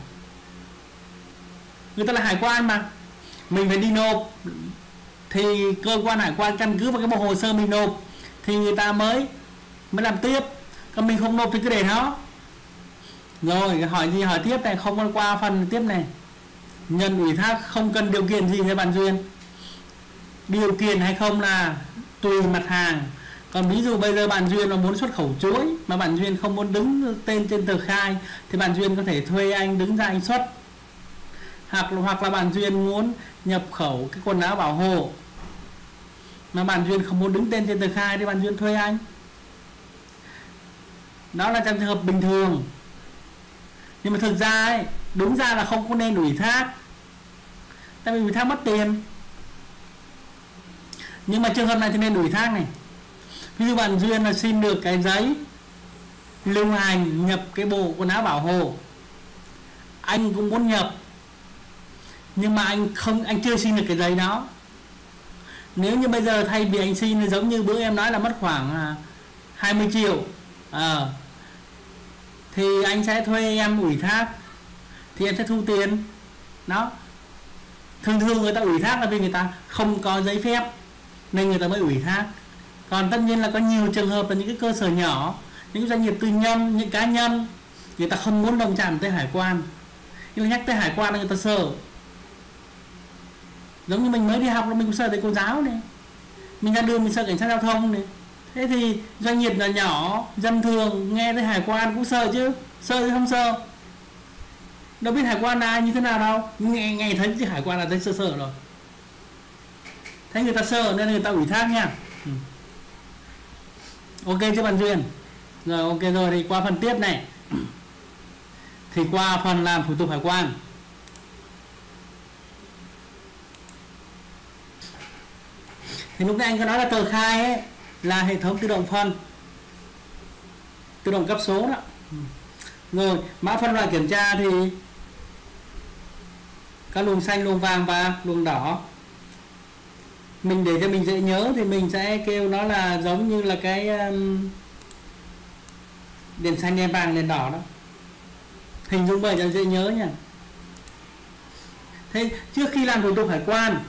Người ta là hải quan mà, mình phải đi nộp thì cơ quan hải quan căn cứ vào cái bộ hồ sơ mình nộp thì người ta mới mới làm tiếp. Còn mình không nộp thì cứ để nó. Rồi hỏi gì hỏi tiếp này, không có qua phần tiếp này. Nhận ủy thác không cần điều kiện gì cho bạn Duyên. Điều kiện hay không là tùy mặt hàng. Còn ví dụ bây giờ bạn Duyên nó muốn xuất khẩu chuối mà bạn Duyên không muốn đứng tên trên tờ khai thì bạn Duyên có thể thuê anh đứng ra anh xuất. Hoặc hoặc là bạn Duyên muốn nhập khẩu cái quần áo bảo hộ mà bạn duyên không muốn đứng tên trên tờ khai thì bạn duyên thuê anh. Đó là trong trường hợp bình thường. Nhưng mà thực ra ấy, đúng ra là không có nên ủy thác, tại vì ủy thác mất tiền. Nhưng mà trường hợp này thì nên ủy thác này. Ví dụ bạn duyên là xin được cái giấy lưu hành nhập cái bộ quần áo bảo hộ, anh cũng muốn nhập, nhưng mà anh không anh chưa xin được cái giấy đó. Nếu như bây giờ thay vì anh xin giống như bữa em nói là mất khoảng hai mươi triệu à, thì anh sẽ thuê em ủy thác, thì em sẽ thu tiền đó. Thường thường người ta ủy thác là vì người ta không có giấy phép nên người ta mới ủy thác. Còn tất nhiên là có nhiều trường hợp là những cái cơ sở nhỏ, những doanh nghiệp tư nhân, những cá nhân, người ta không muốn động chạm tới hải quan, nhưng mà nhắc tới hải quan là người ta sợ. Giống như mình mới đi học là mình cũng sợ tới cô giáo này, mình ra đường mình sợ cảnh sát giao thông này. Thế thì doanh nghiệp là nhỏ, dân thường nghe tới hải quan cũng sợ chứ, sợ chứ không sợ. Đâu biết hải quan là như thế nào đâu, nghe nghe thấy chứ hải quan là thấy sợ sợ rồi. Thế người ta sợ nên người ta ủy thác nha. Ừ. Ok chứ bạn Duyên? Rồi ok rồi, thì qua phần tiếp này. Thì qua phần làm thủ tục hải quan. Thì lúc nãy anh có nói là tờ khai ấy là hệ thống tự động phân, tự động cấp số đó. Rồi mã phân loại kiểm tra thì các luồng xanh, luồng vàng và luồng đỏ. Mình để cho mình dễ nhớ thì mình sẽ kêu nó là giống như là cái um, đèn xanh, đèn vàng, đèn đỏ đó. Hình dung vậy cho dễ nhớ nha. Thế trước khi làm thủ tục hải quan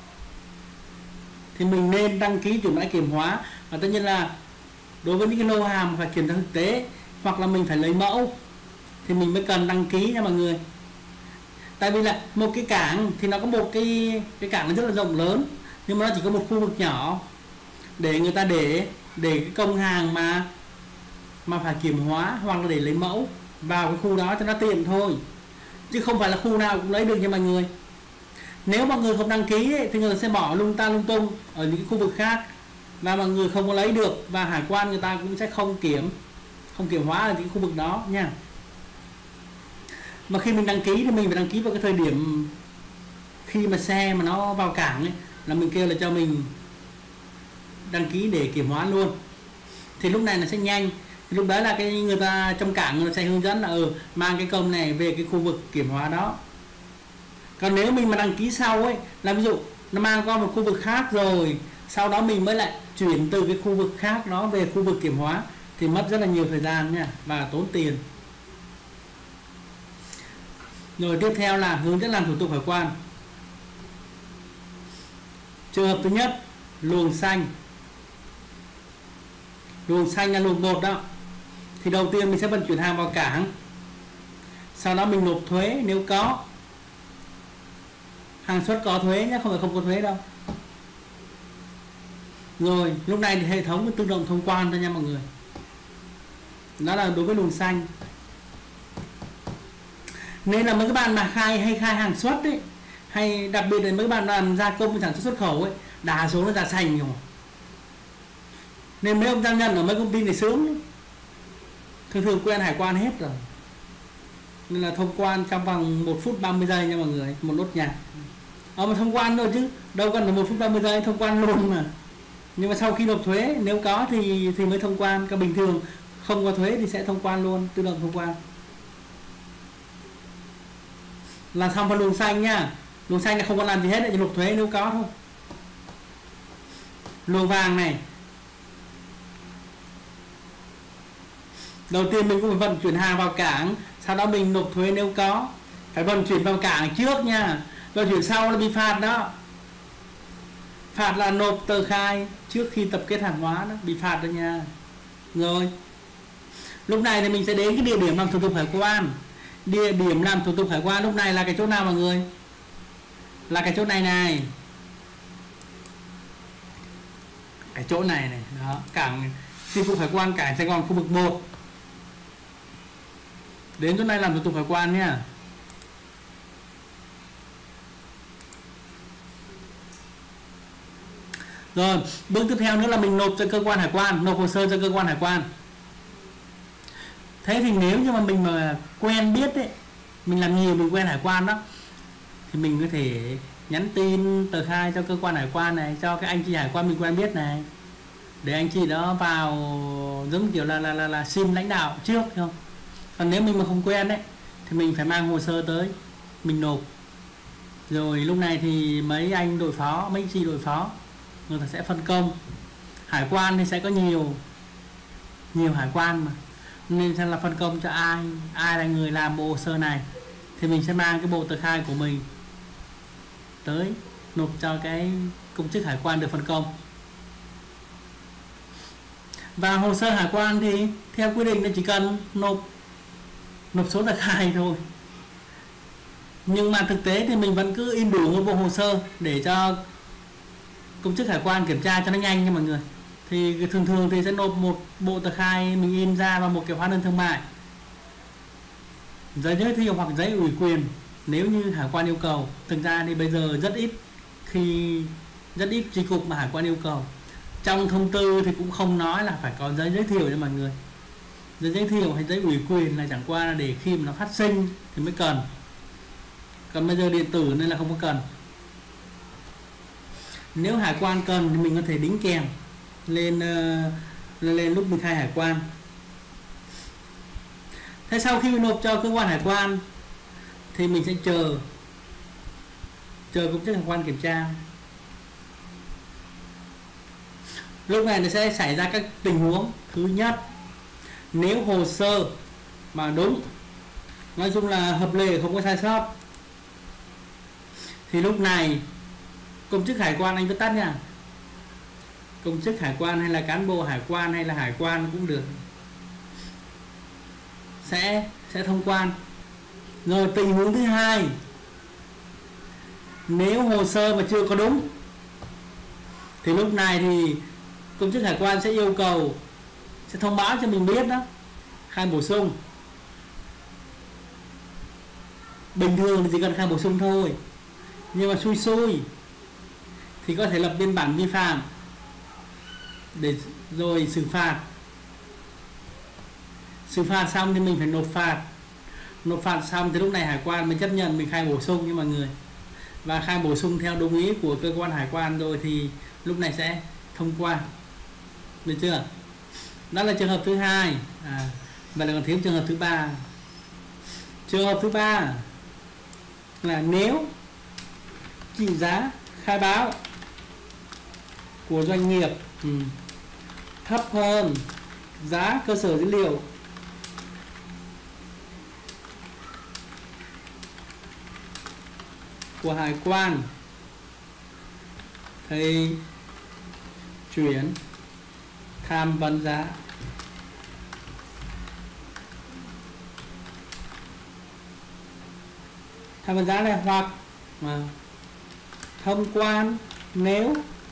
thì mình nên đăng ký chuyển mã kiểm hóa, và tất nhiên là đối với những cái lô hàng phải kiểm tra thực tế hoặc là mình phải lấy mẫu thì mình mới cần đăng ký nha mọi người. Tại vì là một cái cảng thì nó có một cái cái cảng nó rất là rộng lớn, nhưng mà nó chỉ có một khu vực nhỏ để người ta để để cái công hàng mà mà phải kiểm hóa hoặc là để lấy mẫu vào cái khu đó cho nó tiện thôi, chứ không phải là khu nào cũng lấy được nha mọi người. Nếu mọi người không đăng ký ấy, thì người ta sẽ bỏ lung ta lung tung ở những cái khu vực khác và mọi người không có lấy được, và hải quan người ta cũng sẽ không kiểm không kiểm hóa ở những khu vực đó nha. Mà khi mình đăng ký thì mình phải đăng ký vào cái thời điểm khi mà xe mà nó vào cảng ấy, là mình kêu là cho mình đăng ký để kiểm hóa luôn, thì lúc này nó sẽ nhanh. Thì lúc đấy là cái người ta trong cảng người ta sẽ hướng dẫn là ừ, mang cái công này về cái khu vực kiểm hóa đó. Còn nếu mình mà đăng ký sau ấy, là ví dụ nó mang qua một khu vực khác rồi sau đó mình mới lại chuyển từ cái khu vực khác đó về khu vực kiểm hóa thì mất rất là nhiều thời gian nha, và tốn tiền. Rồi tiếp theo là hướng dẫn làm thủ tục hải quan. Trường hợp thứ nhất, luồng xanh. Luồng xanh là luồng một đó. Thì đầu tiên mình sẽ vận chuyển hàng vào cảng, sau đó mình nộp thuế nếu có. Hàng xuất có thuế nhé, không phải không có thuế đâu. Rồi lúc này thì hệ thống tự động thông quan thôi nha mọi người. Đó là đối với luồng xanh. Nên là mấy các bạn mà khai hay khai hàng xuất ấy, hay đặc biệt là mấy bạn làm gia công sản xuất xuất khẩu ấy, đa số nó là xanh rồi. Nên mấy ông doanh nhân ở mấy công ty này sướng, thường thường quen hải quan hết rồi, nên là thông quan trong vòng một phút ba mươi giây nha mọi người, một nốt nhạc. Ờ mà thông quan thôi chứ đâu cần là một phút ba mươi giây, thông quan luôn mà. Nhưng mà sau khi nộp thuế nếu có thì thì mới thông quan, còn bình thường không có thuế thì sẽ thông quan luôn, tự động thông quan. Là xong phần luồng xanh nha. Luồng xanh là không có làm gì hết, chỉ nộp thuế nếu có thôi. Luồng vàng này, đầu tiên mình cũng phải vận chuyển hàng vào cảng, sau đó mình nộp thuế nếu có. Phải vận chuyển vào cảng trước nha, vận chuyển sau là bị phạt đó. Phạt là nộp tờ khai trước khi tập kết hàng hóa đó, bị phạt đó nha. Rồi lúc này thì mình sẽ đến cái địa điểm làm thủ tục hải quan. Địa điểm làm thủ tục hải quan lúc này là cái chỗ nào mọi người? Là cái chỗ này này, cái chỗ này này đó, cảng chi cục hải quan cảng Sài Gòn khu vực một. Đến chỗ này làm thủ tục hải quan nha. Rồi bước tiếp theo nữa là mình nộp cho cơ quan hải quan, nộp hồ sơ cho cơ quan hải quan. Thế thì nếu như mà mình mà quen biết đấy, mình làm nhiều, mình quen hải quan đó, thì mình có thể nhắn tin tờ khai cho cơ quan hải quan này, cho cái anh chị hải quan mình quen biết này, để anh chị đó vào giống kiểu là là là, là xin lãnh đạo trước, không? Còn nếu mình mà không quen đấy thì mình phải mang hồ sơ tới mình nộp. Rồi lúc này thì mấy anh đội phó, mấy chị đội phó người ta sẽ phân công. Hải quan thì sẽ có nhiều nhiều hải quan mà, nên sẽ là phân công cho ai ai là người làm bộ hồ sơ này, thì mình sẽ mang cái bộ tờ khai của mình tới nộp cho cái công chức hải quan được phân công. Và hồ sơ hải quan thì theo quy định là chỉ cần nộp nộp số tờ khai thôi, nhưng mà thực tế thì mình vẫn cứ in đủ một bộ hồ sơ để cho công chức hải quan kiểm tra cho nó nhanh nha mọi người. Thì thường thường thì sẽ nộp một bộ tờ khai mình in ra và một cái hóa đơn thương mại, giấy giới thiệu hoặc giấy ủy quyền nếu như hải quan yêu cầu. Thực ra thì bây giờ rất ít khi rất ít chi cục mà hải quan yêu cầu. Trong thông tư thì cũng không nói là phải có giấy giới thiệu cho mọi người. Giấy giới thiệu hay giấy ủy quyền là chẳng qua là để khi mà nó phát sinh thì mới cần. Còn bây giờ điện tử nên là không có cần. Nếu hải quan cần thì mình có thể đính kèm lên uh, lên lúc mình khai hải quan. Thế sau khi nộp cho cơ quan hải quan thì mình sẽ chờ chờ công chức hải quan kiểm tra. Lúc này nó sẽ xảy ra các tình huống. Thứ nhất, nếu hồ sơ mà đúng, nói chung là hợp lệ, không có sai sót, thì lúc này công chức hải quan, anh viết tắt nha, công chức hải quan hay là cán bộ hải quan hay là hải quan cũng được, sẽ sẽ thông quan. Rồi tình huống thứ hai, nếu hồ sơ mà chưa có đúng thì lúc này thì công chức hải quan sẽ yêu cầu, sẽ thông báo cho mình biết đó, khai bổ sung. Bình thường thì chỉ cần khai bổ sung thôi, nhưng mà xui xui thì có thể lập biên bản vi phạm để rồi xử phạt. Xử phạt xong thì mình phải nộp phạt. Nộp phạt xong thì lúc này hải quan mới chấp nhận mình khai bổ sung nha mọi người. Và khai bổ sung theo đồng ý của cơ quan hải quan rồi thì lúc này sẽ thông qua. Được chưa? Đó là trường hợp thứ hai. À, và lại còn thiếu trường hợp thứ ba. Trường hợp thứ ba là nếu trị giá khai báo của doanh nghiệp ừ, thấp hơn giá cơ sở dữ liệu của hải quan thì chuyển tham vấn giá. Tham vấn giá này hoặc mà thông quan nếu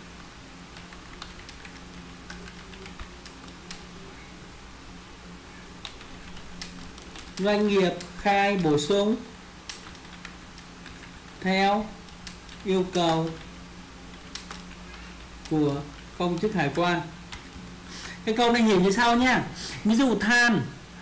doanh nghiệp khai bổ sung theo yêu cầu của công chức hải quan. Cái câu này hiểu như sau nha. Ví dụ than,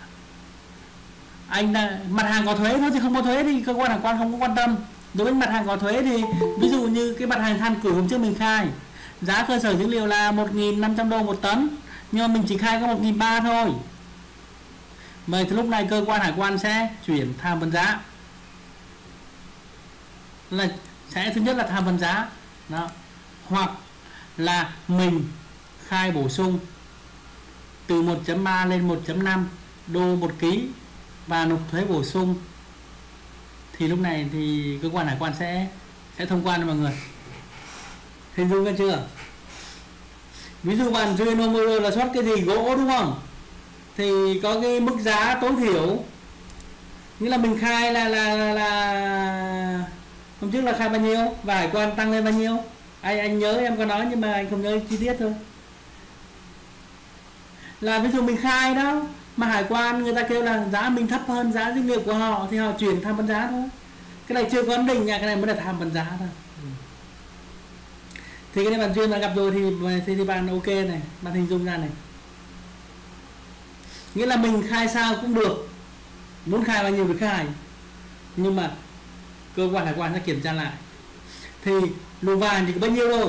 anh là mặt hàng có thuế thôi chứ không có thuế thì cơ quan hải quan không có quan tâm. Đối với mặt hàng có thuế thì ví dụ như cái mặt hàng than củi hôm trước mình khai giá cơ sở dữ liệu là một nghìn năm trăm đô một tấn, nhưng mà mình chỉ khai có một nghìn ba trăm thôi. Vậy thì lúc này cơ quan hải quan sẽ chuyển tham vấn giá, là sẽ thứ nhất là tham vấn giá đó, hoặc là mình khai bổ sung từ một chấm ba lên một chấm năm đô một ký và nộp thuế bổ sung, thì lúc này thì cơ quan hải quan sẽ sẽ thông quan cho mọi người. Hình dung ra chưa? Ví dụ bạn Genomero là xuất cái gì gỗ đúng không, thì có cái mức giá tối thiểu, nghĩa là mình khai là là là, là hôm trước là khai bao nhiêu và hải quan tăng lên bao nhiêu. Anh anh nhớ em có nói nhưng mà anh không nhớ chi tiết thôi. Là ví dụ mình khai đó mà hải quan người ta kêu là giá mình thấp hơn giá dữ liệu của họ thì họ chuyển tham vấn giá thôi. Cái này chưa có ấn định nha, cái này mới là tham vấn giá thôi. Thì cái này bạn chuyên bạn gặp rồi thì thì, thì bạn ok này, bạn hình dung ra này, nghĩa là mình khai sao cũng được, muốn khai bao nhiêu thì khai, nhưng mà cơ quan hải quan sẽ kiểm tra lại. Thì luồng vàng thì có bao nhiêu rồi,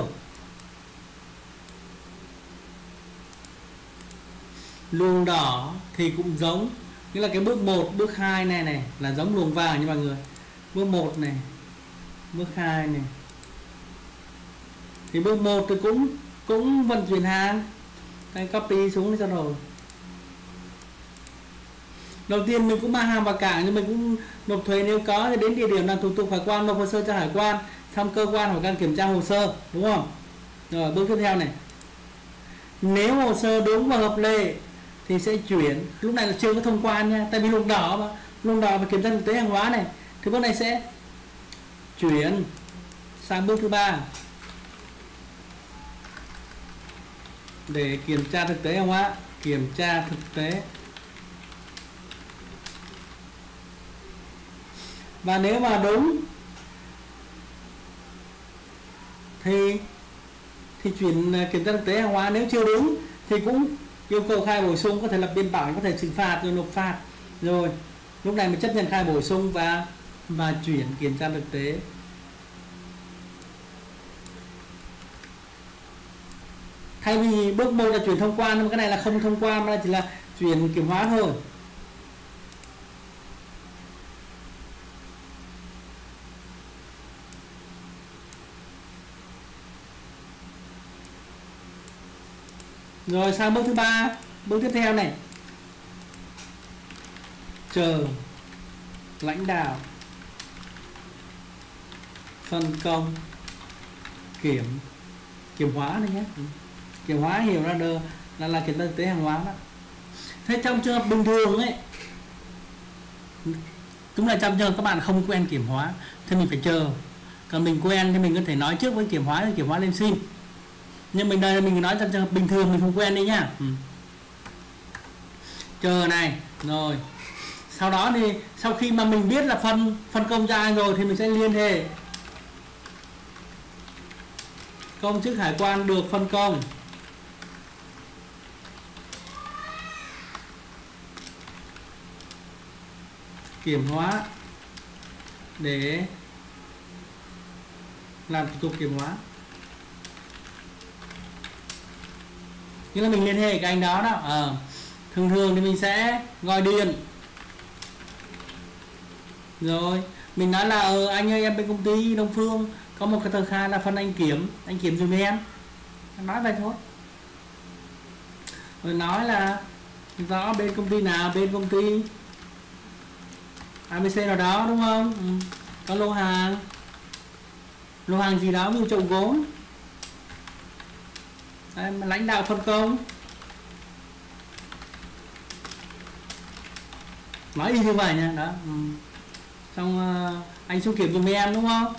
luồng đỏ thì cũng giống, nghĩa là cái bước một bước hai này này là giống luồng vàng như mọi người, bước một này, bước hai này, thì bước một thì cũng cũng vận chuyển hàng, đây copy xuống cho rồi. Đầu tiên mình cũng mang hàng vào cảng, nhưng mình cũng nộp thuế nếu có, thì đến địa điểm làm thủ tục hải quan nộp hồ sơ cho hải quan, xong cơ quan hải quan kiểm tra hồ sơ, đúng không? Rồi bước tiếp theo này, nếu hồ sơ đúng và hợp lệ thì sẽ chuyển, lúc này là chưa có thông quan nha, tại vì luồng đỏ mà, luồng đỏ và kiểm tra thực tế hàng hóa này, thì bước này sẽ chuyển sang bước thứ ba để kiểm tra thực tế hàng hóa, kiểm tra thực tế. Và nếu mà đúng thì thì chuyển kiểm tra thực tế hàng hóa, nếu chưa đúng thì cũng yêu cầu khai bổ sung, có thể lập biên bản, có thể xử phạt rồi nộp phạt, rồi lúc này mới chấp nhận khai bổ sung và và chuyển kiểm tra thực tế. Thay vì bước một là chuyển thông quan, nhưng cái này là không thông quan mà chỉ là chuyển kiểm hóa thôi. Rồi sang bước thứ ba, bước tiếp theo này, chờ lãnh đạo phân công kiểm kiểm hóa này nhé, kiểm hóa hiểu ra được là là kiểm tra thực tế hàng hóa đó. Thế trong trường hợp bình thường ấy, đúng là trong trường hợp các bạn không quen kiểm hóa thì mình phải chờ, còn mình quen thì mình có thể nói trước với kiểm hóa thì kiểm hóa lên xin. Nhưng mình đây mình nói trong trường hợp bình thường mình không quen đi nhá. Ừ. Chờ này, rồi sau đó thì sau khi mà mình biết là phân phân công cho ai rồi thì mình sẽ liên hệ công chức hải quan được phân công kiểm hóa để làm thủ tục kiểm hóa. Nghĩa là mình liên hệ cái anh đó đó. À, thường thường thì mình sẽ gọi điện rồi mình nói là ờ, anh ơi em bên công ty Đông Phương có một cái tờ khai là phân anh kiểm, anh kiểm dùm em, nói vậy thôi. Rồi nói là rõ bên công ty nào, bên công ty a bê xê nào đó, đúng không? Ừ. Có lô hàng lô hàng gì đó, ví dụ chậu gốm. Đấy, lãnh đạo phân công nói y như vậy nha, đó. Ừ. Xong uh, anh xuống kiểm dùm em, đúng không?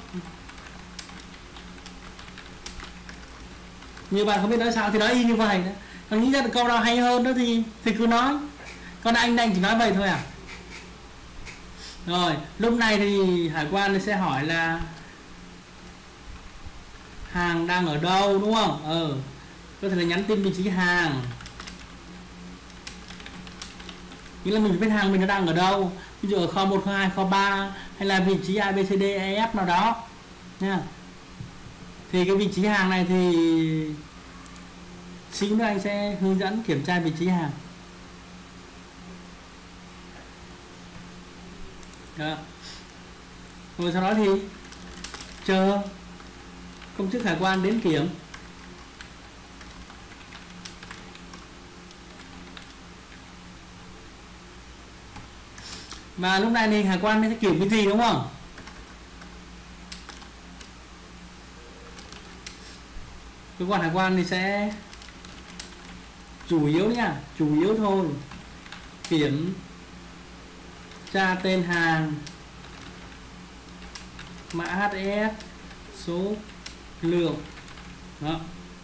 Như bạn không biết nói sao thì nói y như vậy đó. Còn nghĩ ra được câu nào hay hơn đó thì thì cứ nói, còn anh anh chỉ nói vậy thôi à. Rồi lúc này thì hải quan sẽ hỏi là hàng đang ở đâu, đúng không? Ờ có thể là nhắn tin vị trí hàng, nghĩa là mình biết hàng mình nó đang ở đâu, ví dụ ở kho một, kho hai, kho ba, hay là vị trí a bê xê đê e ép nào đó nha. Thì cái vị trí hàng này thì sĩ nước anh sẽ hướng dẫn kiểm tra vị trí hàng đó. Rồi sau đó thì chờ công chức hải quan đến kiểm. Và lúc này thì hải quan sẽ kiểm cái gì, đúng không? Cơ quan hải quan thì sẽ chủ yếu nha, chủ yếu thôi kiểm tra tên hàng, mã hát ét, số lượng đó.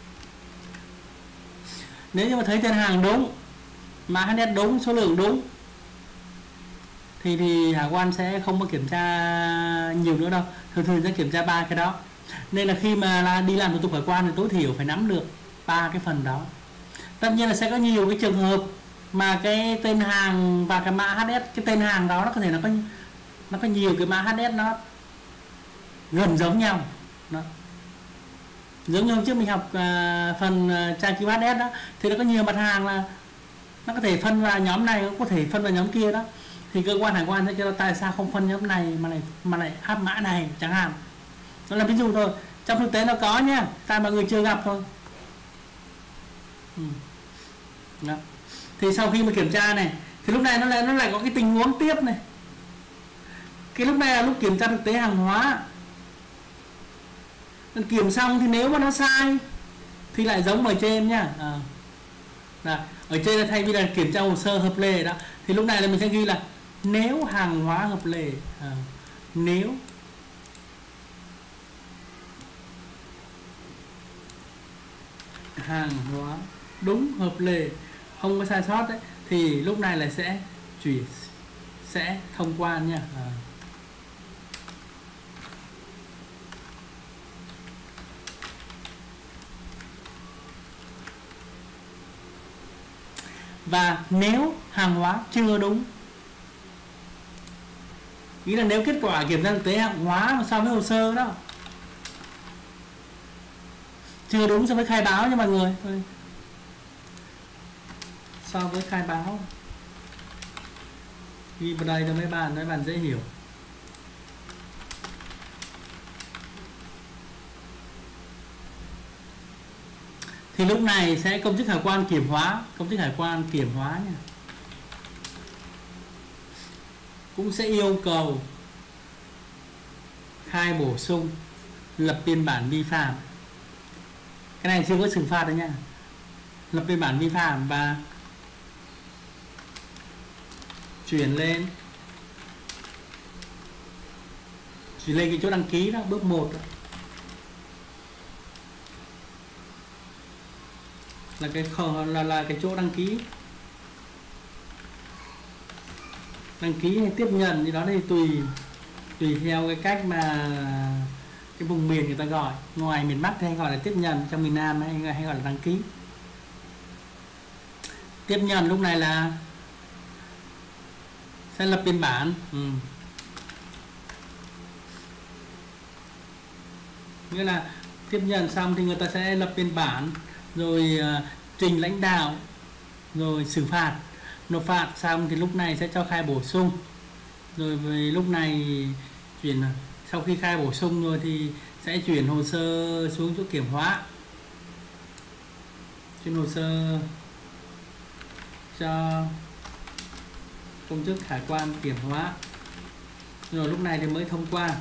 Nếu như mà thấy tên hàng đúng, mã hát ét đúng, số lượng đúng thì thì hải quan sẽ không có kiểm tra nhiều nữa đâu, thường thường sẽ kiểm tra ba cái đó. Nên là khi mà là đi làm thủ tục hải quan thì tối thiểu phải nắm được ba cái phần đó. Tất nhiên là sẽ có nhiều cái trường hợp mà cái tên hàng và cái mã hát ét, cái tên hàng đó nó có thể nó có nó có nhiều cái mã hát ét nó gần giống nhau đó. Giống như hôm trước mình học uh, phần uh, tra cứu hát ét đó, thì nó có nhiều mặt hàng là nó có thể phân vào nhóm này, cũng có thể phân vào nhóm kia đó, thì cơ quan hải quan sẽ kêu tại sao không phân nhóm này mà lại mà lại áp mã này chẳng hạn. Đó là ví dụ thôi, trong thực tế nó có nhá, tại mọi người chưa gặp thôi. Ừ. Đó. Thì sau khi mà kiểm tra này thì lúc này nó lại nó lại có cái tình huống tiếp này. Cái lúc này là lúc kiểm tra thực tế hàng hóa. Kiểm xong thì nếu mà nó sai thì lại giống ở trên nhá. À. Đó. Ở trên là thay vì là kiểm tra hồ sơ hợp lệ đó, thì lúc này là mình sẽ ghi là nếu hàng hóa hợp lệ. À. Nếu hàng hóa đúng hợp lệ, không có sai sót đấy, thì lúc này là sẽ chuyển sẽ thông quan nha. À. Và nếu hàng hóa chưa đúng, ý là nếu kết quả kiểm tra thực tế hàng hóa mà so với hồ sơ đó chưa đúng so với khai báo nha mọi người, so với khai báo ghi vào đây cho mấy bạn, mấy bạn dễ hiểu. Thì lúc này sẽ công chức hải quan kiểm hóa, công chức hải quan kiểm hóa nha, cũng sẽ yêu cầu khai bổ sung, lập biên bản vi phạm. Cái này chưa có xử phạt đâu nha, lập biên bản vi phạm và chuyển lên chuyển lên cái chỗ đăng ký đó, bước một đó. Là cái là là cái chỗ đăng ký đăng ký hay tiếp nhận thì đó thì tùy tùy theo cái cách mà cái vùng miền người ta gọi. Ngoài miền Bắc thì hay gọi là tiếp nhận, trong miền Nam hay, hay gọi là đăng ký. Tiếp nhận lúc này là sẽ lập biên bản. Ừ. Nghĩa là tiếp nhận xong thì người ta sẽ lập biên bản, rồi uh, trình lãnh đạo, rồi xử phạt. Nộp phạt xong thì lúc này sẽ cho khai bổ sung, rồi về lúc này chuyển, sau khi khai bổ sung rồi thì sẽ chuyển hồ sơ xuống chỗ kiểm hóa, chuyển hồ sơ cho công chức hải quan kiểm hóa, rồi lúc này thì mới thông qua.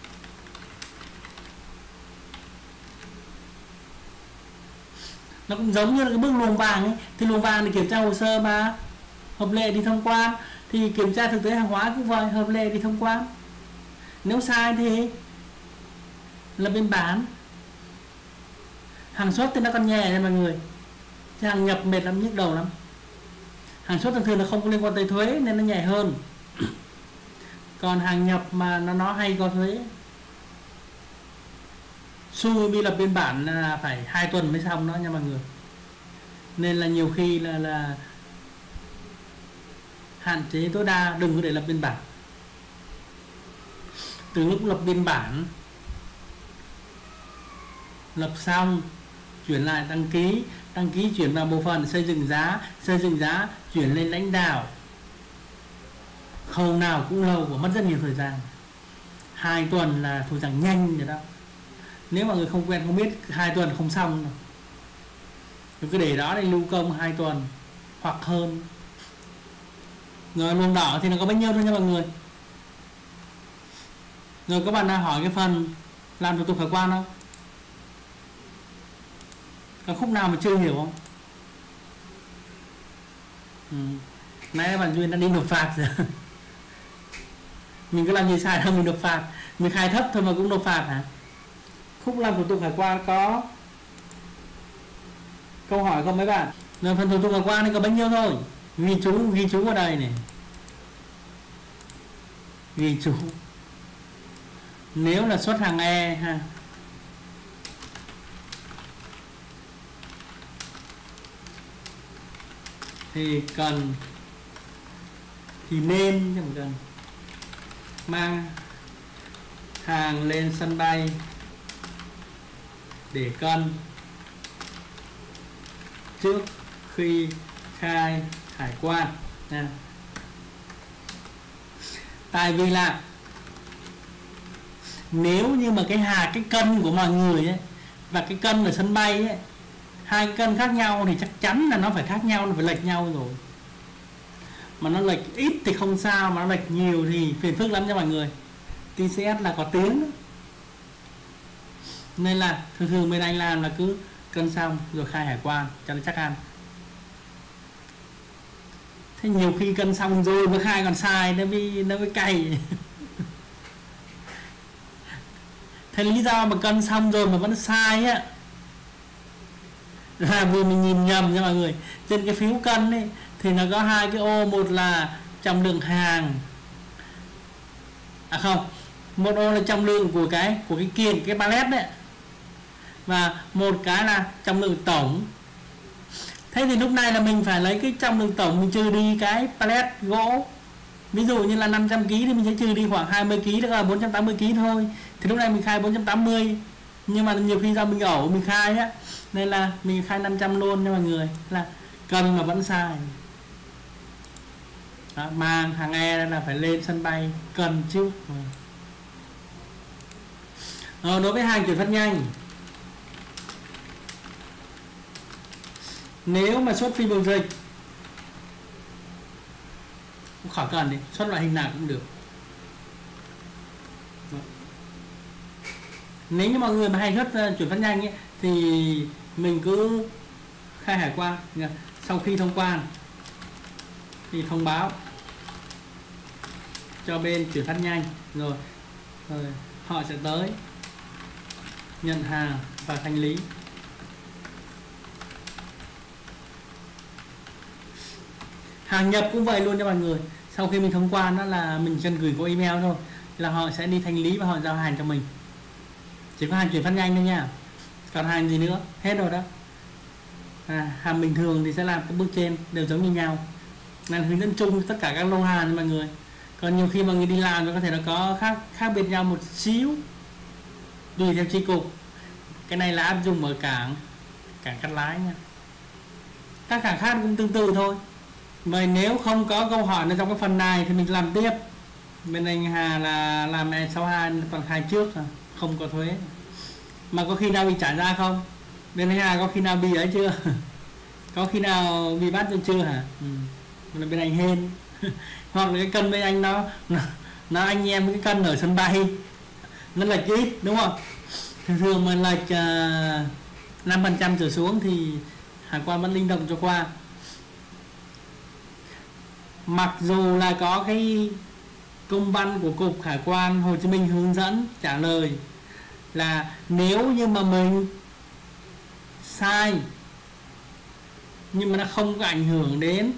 Nó cũng giống như là cái bước luồng vàng ấy, thì luồng vàng thì kiểm tra hồ sơ mà hợp lệ đi thông quan, thì kiểm tra thực tế hàng hóa cũng vậy, hợp lệ đi thông quan. Nếu sai thì là biên bản. Hàng xuất thì nó còn nhẹ nha mọi người, chứ hàng nhập mệt lắm, nhức đầu lắm. Hàng xuất thường thường là không có liên quan tới thuế nên nó nhẹ hơn. Còn hàng nhập mà nó nó hay có thuế, xui bị lập biên bản là phải hai tuần mới xong đó nha mọi người. Nên là nhiều khi là là hạn chế tối đa đừng có để lập biên bản. Từ lúc lập biên bản, lập xong chuyển lại đăng ký, đăng ký chuyển vào bộ phận xây dựng giá, xây dựng giá chuyển lên lãnh đạo, khâu nào cũng lâu và mất rất nhiều thời gian. Hai tuần là thuộc dạng nhanh rồi đó. Nếu mà người không quen không biết, hai tuần không xong đâu. Rồi cứ để đó để lưu công hai tuần hoặc hơn. Rồi luồng đỏ thì nó có bao nhiêu thôi nha mọi người. Rồi các bạn đã hỏi cái phần làm thủ tục hải quan không? Có khúc nào mà chưa hiểu không? Ừ. Nãy bạn Duyên đã đi nộp phạt rồi. Mình có làm gì sai đâu mình nộp phạt. Mình khai thấp thôi mà cũng nộp phạt hả? Khúc làm thủ tục hải quan có câu hỏi không mấy bạn? Rồi phần thủ tục hải quan thì có bao nhiêu thôi. Ghi chú, ghi chú vào đây này. Ghi chú. Nếu là xuất hàng E ha, thì cần thì nên chứ không cần mang hàng lên sân bay để cân trước khi khai hải quan nha. Tại vì là nếu như mà cái hà cái cân của mọi người ấy, và cái cân ở sân bay ấy, hai cân khác nhau thì chắc chắn là nó phải khác nhau, nó phải lệch nhau rồi. Mà nó lệch ít thì không sao, mà nó lệch nhiều thì phiền phức lắm cho mọi người. tê xê ét là có tiếng đó. Nên là thường thường bên anh làm là cứ cân xong rồi khai hải quan cho nó chắc ăn. Thế nhiều khi cân xong rồi mới khai còn sai, nó mới nó mới cay. Thế lý do mà cân xong rồi mà vẫn sai á là vì mình nhìn nhầm nha mọi người. Trên cái phiếu cân ấy thì nó có hai cái ô, một là trọng lượng hàng, à không, một ô là trọng lượng của cái của cái kiện cái pallet đấy, và một cái là trọng lượng tổng. Thế thì lúc này là mình phải lấy cái trọng lượng tổng mình trừ đi cái pallet gỗ. Ví dụ như là năm trăm ki lô gam thì mình sẽ trừ đi khoảng hai mươi ki lô gam, đó là bốn trăm tám mươi ki lô gam thôi. Thì lúc này mình khai bốn trăm tám mươi. Nhưng mà nhiều khi do mình ẩu mình khai á, nên là mình khai năm trăm luôn nha mọi người. Là cần mà vẫn sai. Đó, mang hàng E là phải lên sân bay cần chứ. Ờ, đối với hàng chuyển phát nhanh, nếu mà xuất phi vùng dịch cũng khỏi cần đi, xuất loại hình nào cũng được. Đó. Nếu như mọi người mà hay xuất uh, chuyển phát nhanh ấy, thì mình cứ khai hải quan, sau khi thông quan thì thông báo cho bên chuyển phát nhanh rồi, rồi họ sẽ tới nhận hàng và thanh lý. Hàng nhập cũng vậy luôn cho mọi người. Sau khi mình thông quan đó là mình cần gửi qua email thôi, là họ sẽ đi thanh lý và họ giao hàng cho mình. Chỉ có hàng chuyển phát nhanh thôi nha, còn hàng gì nữa hết rồi đó. À, hàng bình thường thì sẽ làm các bước trên đều giống như nhau, nên hướng dẫn chung tất cả các lô hàng mọi người. Còn nhiều khi mọi người đi làm thì có thể nó có khác khác biệt nhau một xíu tùy theo chi cục. Cái này là áp dụng ở cảng cảng Cát Lái nha. Các cảng khác cũng tương tự thôi. Vậy nếu không có câu hỏi trong cái phần này thì mình làm tiếp. Bên anh Hà là làm E sáu hai còn khai trước à, không có thuế. Mà có khi nào bị trả ra không? Bên anh Hà có khi nào bị ấy chưa? Có khi nào bị bắt chưa hả? Ừ. Bên anh hên. Hoặc là cái cân bên anh nó nó, nó anh em cái cân ở sân bay nó lệch ít đúng không? Thường thường mà lệch uh, năm phần trăm trở xuống thì hải quan vẫn linh động cho qua. Mặc dù là có cái công văn của Cục Hải quan Hồ Chí Minh hướng dẫn trả lời là nếu như mà mình sai nhưng mà nó không có ảnh hưởng đến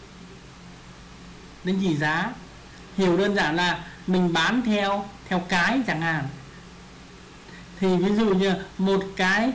đến chỉ giá, hiểu đơn giản là mình bán theo theo cái chẳng hạn, thì ví dụ như một cái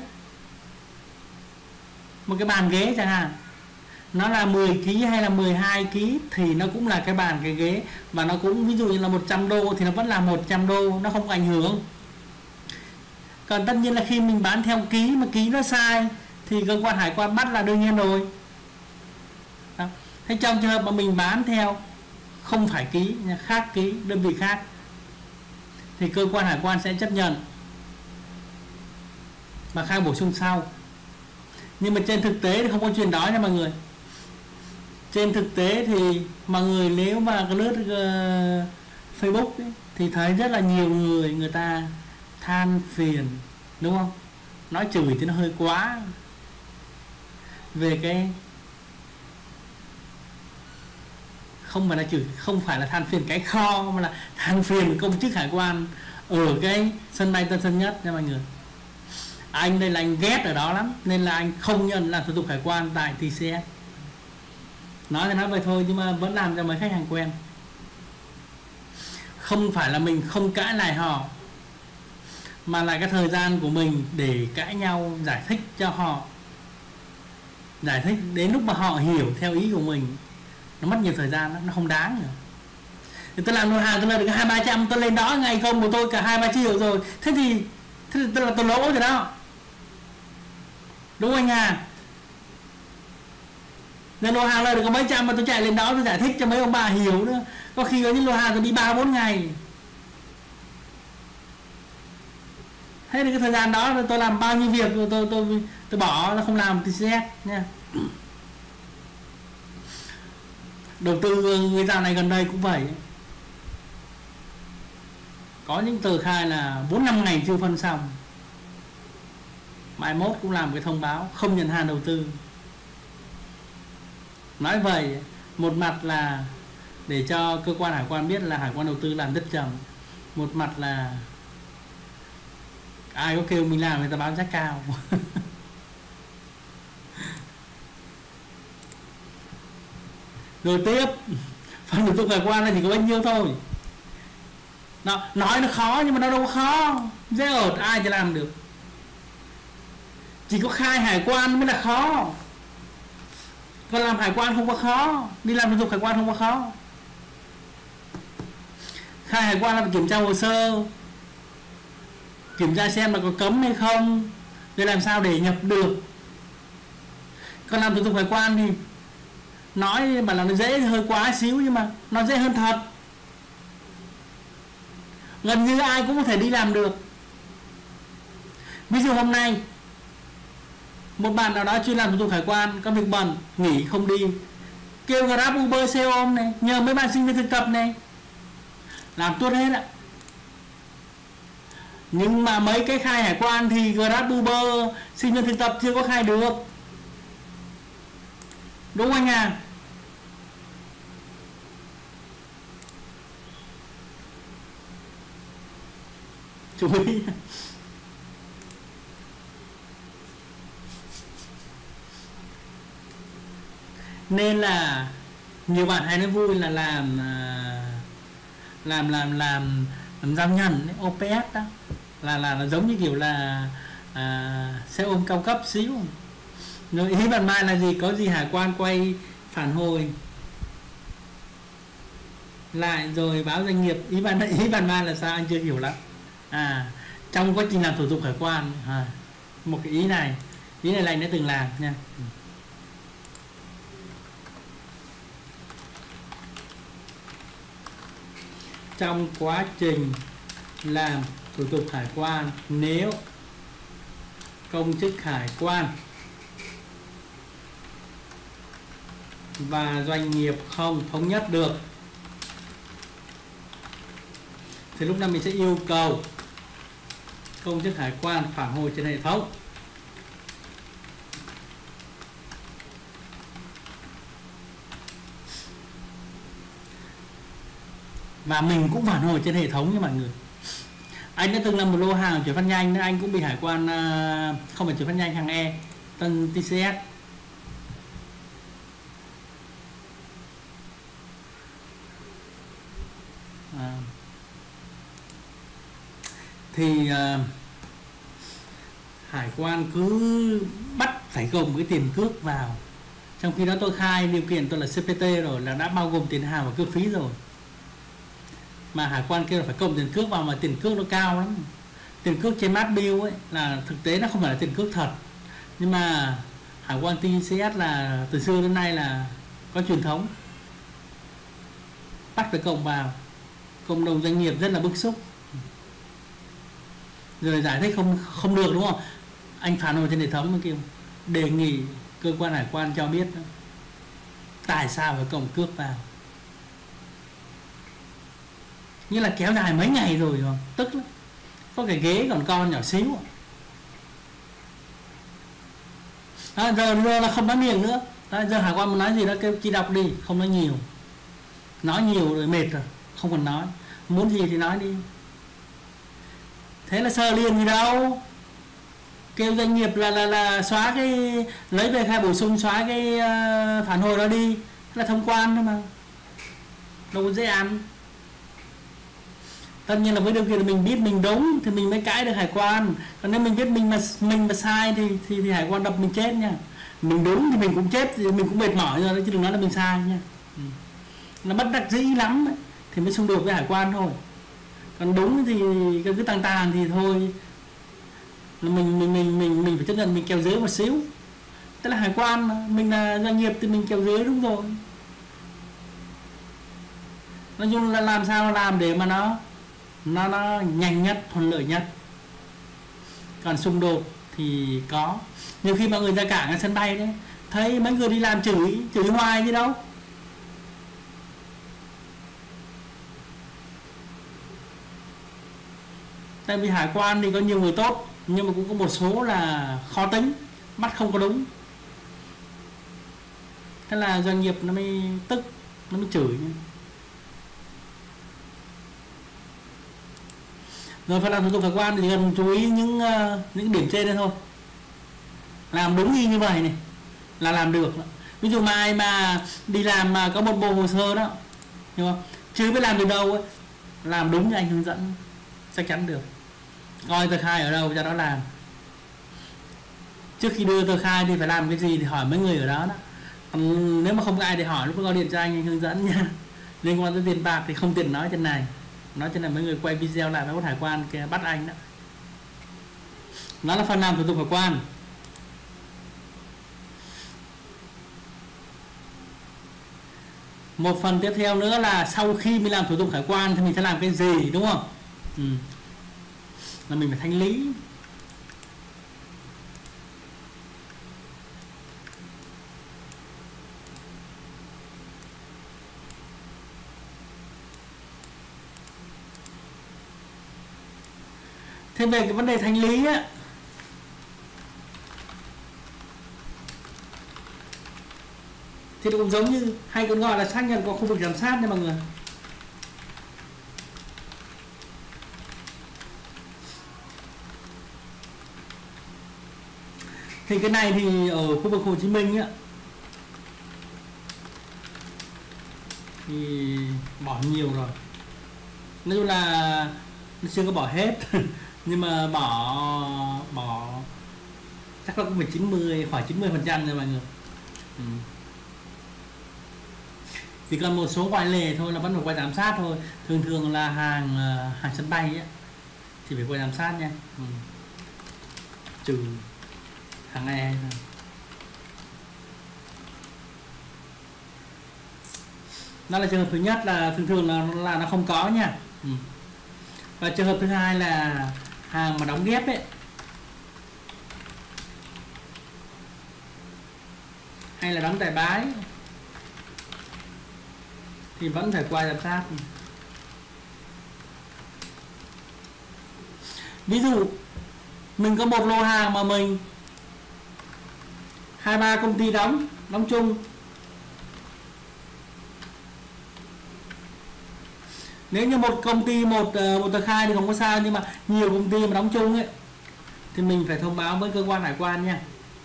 một cái bàn ghế chẳng hạn, nó là mười ki lô gam hay là mười hai ki lô gam thì nó cũng là cái bàn cái ghế, và nó cũng ví dụ như là một trăm đô thì nó vẫn là một trăm đô, nó không có ảnh hưởng. Còn tất nhiên là khi mình bán theo ký mà ký nó sai thì cơ quan hải quan bắt là đương nhiên rồi. Đó. Thế trong trường hợp mà mình bán theo không phải ký, khác ký, đơn vị khác, thì cơ quan hải quan sẽ chấp nhận và khai bổ sung sau. Nhưng mà trên thực tế thì không có chuyện đó nha mọi người. Trên thực tế thì mọi người nếu mà cái lướt uh, Facebook ấy, thì thấy rất là nhiều người người ta than phiền, đúng không? Nói chửi thì nó hơi quá về cái không phải là chửi, không phải là than phiền cái kho, mà là than phiền công chức hải quan ở cái sân bay Tân Sơn Nhất nha mọi người. Anh đây là anh ghét ở đó lắm, nên là anh không nhận làm thủ tục hải quan tại tê xê ét. Nói thì nói vậy thôi, nhưng mà vẫn làm cho mấy khách hàng quen. Không phải là mình không cãi lại họ, mà là cái thời gian của mình để cãi nhau, giải thích cho họ giải thích đến lúc mà họ hiểu theo ý của mình nó mất nhiều thời gian lắm, nó không đáng nữa. Thì tôi làm lô hàng tôi lên được hai ba trăm, tôi lên đó ngày công của tôi cả hai ba triệu rồi, thế thì thế thì tôi là tôi lỗ rồi đó, đúng không anh à? Nên lô hàng lên được có mấy trăm mà tôi chạy lên đó tôi giải thích cho mấy ông bà hiểu nữa, có khi có những lô hàng tôi đi ba bốn ngày. Thế thì cái thời gian đó tôi làm bao nhiêu việc rồi tôi tôi tôi bỏ, nó không làm thì xét nha. Đầu tư người dạo này gần đây cũng vậy, có những tờ khai là bốn năm ngày chưa phân xong, mai mốt cũng làm cái thông báo không nhận hàng đầu tư. Nói vậy một mặt là để cho cơ quan hải quan biết là hải quan đầu tư làm rất chậm, một mặt là ai có kêu mình làm người ta báo giá cao. Rồi tiếp phần thủ tục hải quan là chỉ có bao nhiêu thôi. Nó, nói nó khó nhưng mà nó đâu có khó, dễ ợt ai cho làm được. Chỉ có khai hải quan mới là khó, còn làm hải quan không có khó, đi làm thủ tục hải quan không có khó. Khai hải quan là phải kiểm tra hồ sơ, kiểm tra xem là có cấm hay không, để làm sao để nhập được. Còn làm thủ tục hải quan thì nói bảo là nó dễ hơi quá xíu, nhưng mà nó dễ hơn thật, gần như ai cũng có thể đi làm được. Ví dụ hôm nay một bạn nào đó chuyên làm thủ tục hải quan có việc bận nghỉ không đi, kêu Grab, Uber, xe ôm này, nhờ mấy bạn sinh viên thực tập này làm tốt hết ạ. Nhưng mà mấy cái khai hải quan thì Grab, Uber, sinh viên thực tập chưa có khai được, đúng anh à? Chú ý. Nên là nhiều bạn hay nói vui là làm làm làm làm làm giao nhận ô pê ét đó, là là là giống như kiểu là à, xe ôm cao cấp xíu. Rồi ý bạn mai là gì, có gì hải quan quay phản hồi lại rồi báo doanh nghiệp. Ý bạn ý bạn mai là sao anh chưa hiểu lắm. À, trong quá trình làm thủ tục hải quan à, một cái ý này ý này là anh đã từng làm nha. Trong quá trình làm thủ tục hải quan, nếu công chức hải quan và doanh nghiệp không thống nhất được thì lúc này mình sẽ yêu cầu công chức hải quan phản hồi trên hệ thống. Và mình cũng phản hồi trên hệ thống nha mọi người. Anh đã từng làm một lô hàng chuyển phát nhanh, anh cũng bị hải quan không phải chuyển phát nhanh, hàng E Tân tê xê ét à, thì uh, hải quan cứ bắt phải gồm cái tiền cước vào, trong khi đó tôi khai điều kiện tôi là xê pê tê rồi, là đã bao gồm tiền hàng và cước phí rồi, mà hải quan kêu là phải cộng tiền cước vào, mà tiền cước nó cao lắm. Tiền cước trên mát bill ấy là thực tế nó không phải là tiền cước thật, nhưng mà hải quan tê xê ét là từ xưa đến nay là có truyền thống bắt phải cộng vào. Cộng đồng doanh nghiệp rất là bức xúc, rồi giải thích không không được, đúng không? Anh phản hồi trên hệ thống mới kêu đề nghị cơ quan hải quan cho biết đó, tại sao phải cộng cước vào. Như là kéo dài mấy ngày rồi không? Tức lắm. Có cái ghế còn con nhỏ xíu à, giờ, giờ là không nói miệng nữa à, giờ hải quan muốn nói gì đó kêu chỉ đọc đi, không nói nhiều. Nói nhiều rồi mệt rồi, không còn nói. Muốn gì thì nói đi. Thế là sờ liền gì đâu. Kêu doanh nghiệp là là là xóa cái, lấy về khai bổ sung, xóa cái uh, phản hồi đó đi, là thông quan thôi mà, đâu có dễ ăn. Tất nhiên là với điều kiện là mình biết mình đúng thì mình mới cãi được hải quan, còn nếu mình biết mình mà mình mà sai thì thì, thì hải quan đập mình chết nha. Mình đúng thì mình cũng chết, thì mình cũng mệt mỏi rồi, chứ đừng nói là mình sai nha. Ừ. Nó bất đắc dĩ lắm ấy, thì mới xung đột với hải quan thôi. Còn đúng thì cứ tăng tàn thì thôi, mình mình mình mình mình phải chấp nhận mình kèo dưới một xíu. Tức là hải quan mà, mình là doanh nghiệp thì mình kèo dưới đúng rồi. Nói chung là làm sao làm để mà nó nó nó nhanh nhất, thuận lợi nhất. Còn xung đột thì có, nhiều khi mọi người ra cảng ở sân bay đấy, thấy mấy người đi làm chửi chửi hoài chứ đâu. Tại vì hải quan thì có nhiều người tốt, nhưng mà cũng có một số là khó tính, bắt không có đúng. Thế là doanh nghiệp nó mới tức, nó mới chửi. Rồi phải làm thủ tục hải quan thì cần chú ý những uh, những điểm trên đây thôi. Làm đúng y như vậy này là làm được đó. Ví dụ mai mà đi làm mà có một bộ hồ sơ đó, hiểu không? Chứ biết làm từ đâu ấy, làm đúng như anh hướng dẫn chắc chắn được. Coi tờ khai ở đâu cho nó làm. Trước khi đưa tờ khai thì phải làm cái gì thì hỏi mấy người ở đó đó. Còn nếu mà không có ai thì hỏi, lúc gọi điện cho anh, anh hướng dẫn nha. Liên quan tới tiền bạc thì không tiện nói trên này, nói trên này mấy người quay video lại với hải quan kia bắt anh đó. Đó là phần làm thủ tục hải quan. Một phần tiếp theo nữa là sau khi mình làm thủ tục hải quan thì mình sẽ làm cái gì, đúng không? Ừ. Là mình phải thanh lý. Thế về cái vấn đề thanh lý á, thì cũng giống như hay còn gọi là xác nhận có khu vực giám sát nha mọi người. Thì cái này thì ở khu vực Hồ Chí Minh á thì bỏ nhiều rồi. Nói chung là nó chưa có bỏ hết nhưng mà bỏ bỏ chắc là cũng phải chín mươi, khoảng chín mươi phần trăm rồi mọi người. Ừ. Chỉ còn một số ngoại lệ thôi là vẫn phải qua giám sát thôi. Thường thường là hàng hàng sân bay ấy, thì phải qua giám sát nha. Ừ. Trừ hàng E. Đó là trường hợp thứ nhất, là thường thường là, là nó không có nha. Ừ. Và trường hợp thứ hai là hàng mà đóng ghép ấy, hay là đóng tại bãi thì vẫn phải qua giám sát. Ví dụ mình có một lô hàng mà mình hai ba công ty đóng đóng chung, nếu như một công ty một một tờ khai thì không có sao, nhưng mà nhiều công ty mà đóng chung ấy thì mình phải thông báo với cơ quan hải quan nha,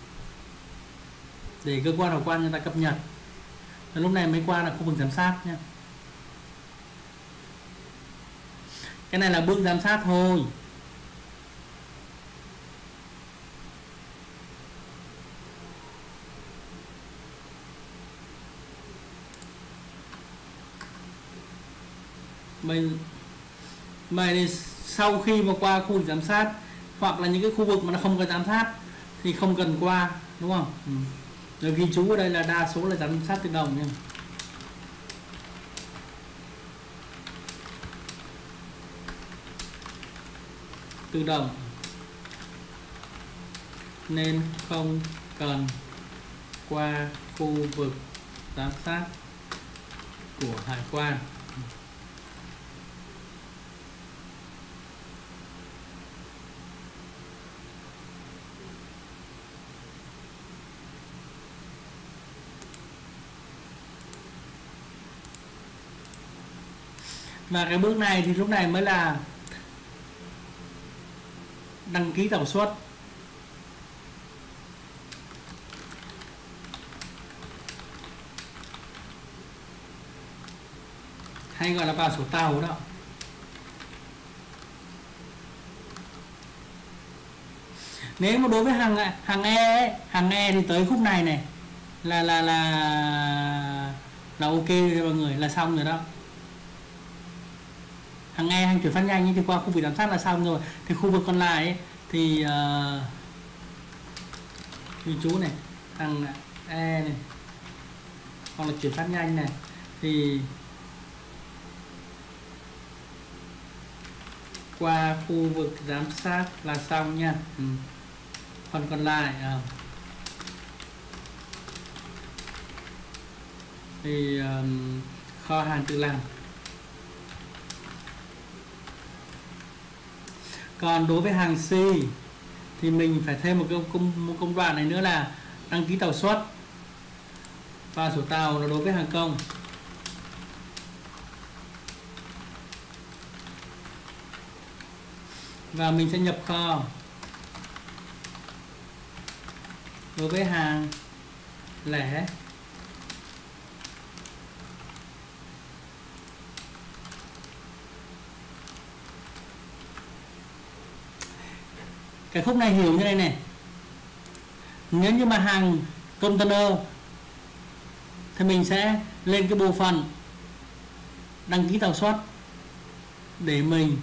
để cơ quan hải quan người ta cập nhật. Và lúc này mới qua là khu vực giám sát nha. Cái này là bước giám sát thôi. Mình mày sau khi mà qua khu vực giám sát, hoặc là những cái khu vực mà nó không có giám sát thì không cần qua, đúng không? Ừ. Rồi ghi chú ở đây là đa số là giám sát tự động nha. Tự động nên không cần qua khu vực giám sát của hải quan. Và cái bước này thì lúc này mới là đăng ký tàu xuất. Hay gọi là vào sổ tàu đó. Nếu mà đối với hàng hàng E ấy, hàng E thì tới khúc này này là là là là ok rồi mọi người, là xong rồi đó. Hàng E, hàng chuyển phát nhanh thì qua khu vực giám sát là xong rồi. Thì khu vực còn lại ấy, thì uh, ghi chú này, hàng E này hoặc là chuyển phát nhanh này thì qua khu vực giám sát là xong nha. Ừ. Phần còn lại uh, thì um, kho hàng tự làm. Còn đối với hàng C thì mình phải thêm một công, một công đoạn này nữa là đăng ký tàu xuất và số tàu là đối với hàng công. Và mình sẽ nhập kho đối với hàng lẻ. Cái khúc này hiểu như này này, nếu như mà hàng container thì mình sẽ lên cái bộ phận đăng ký tàu xuất để mình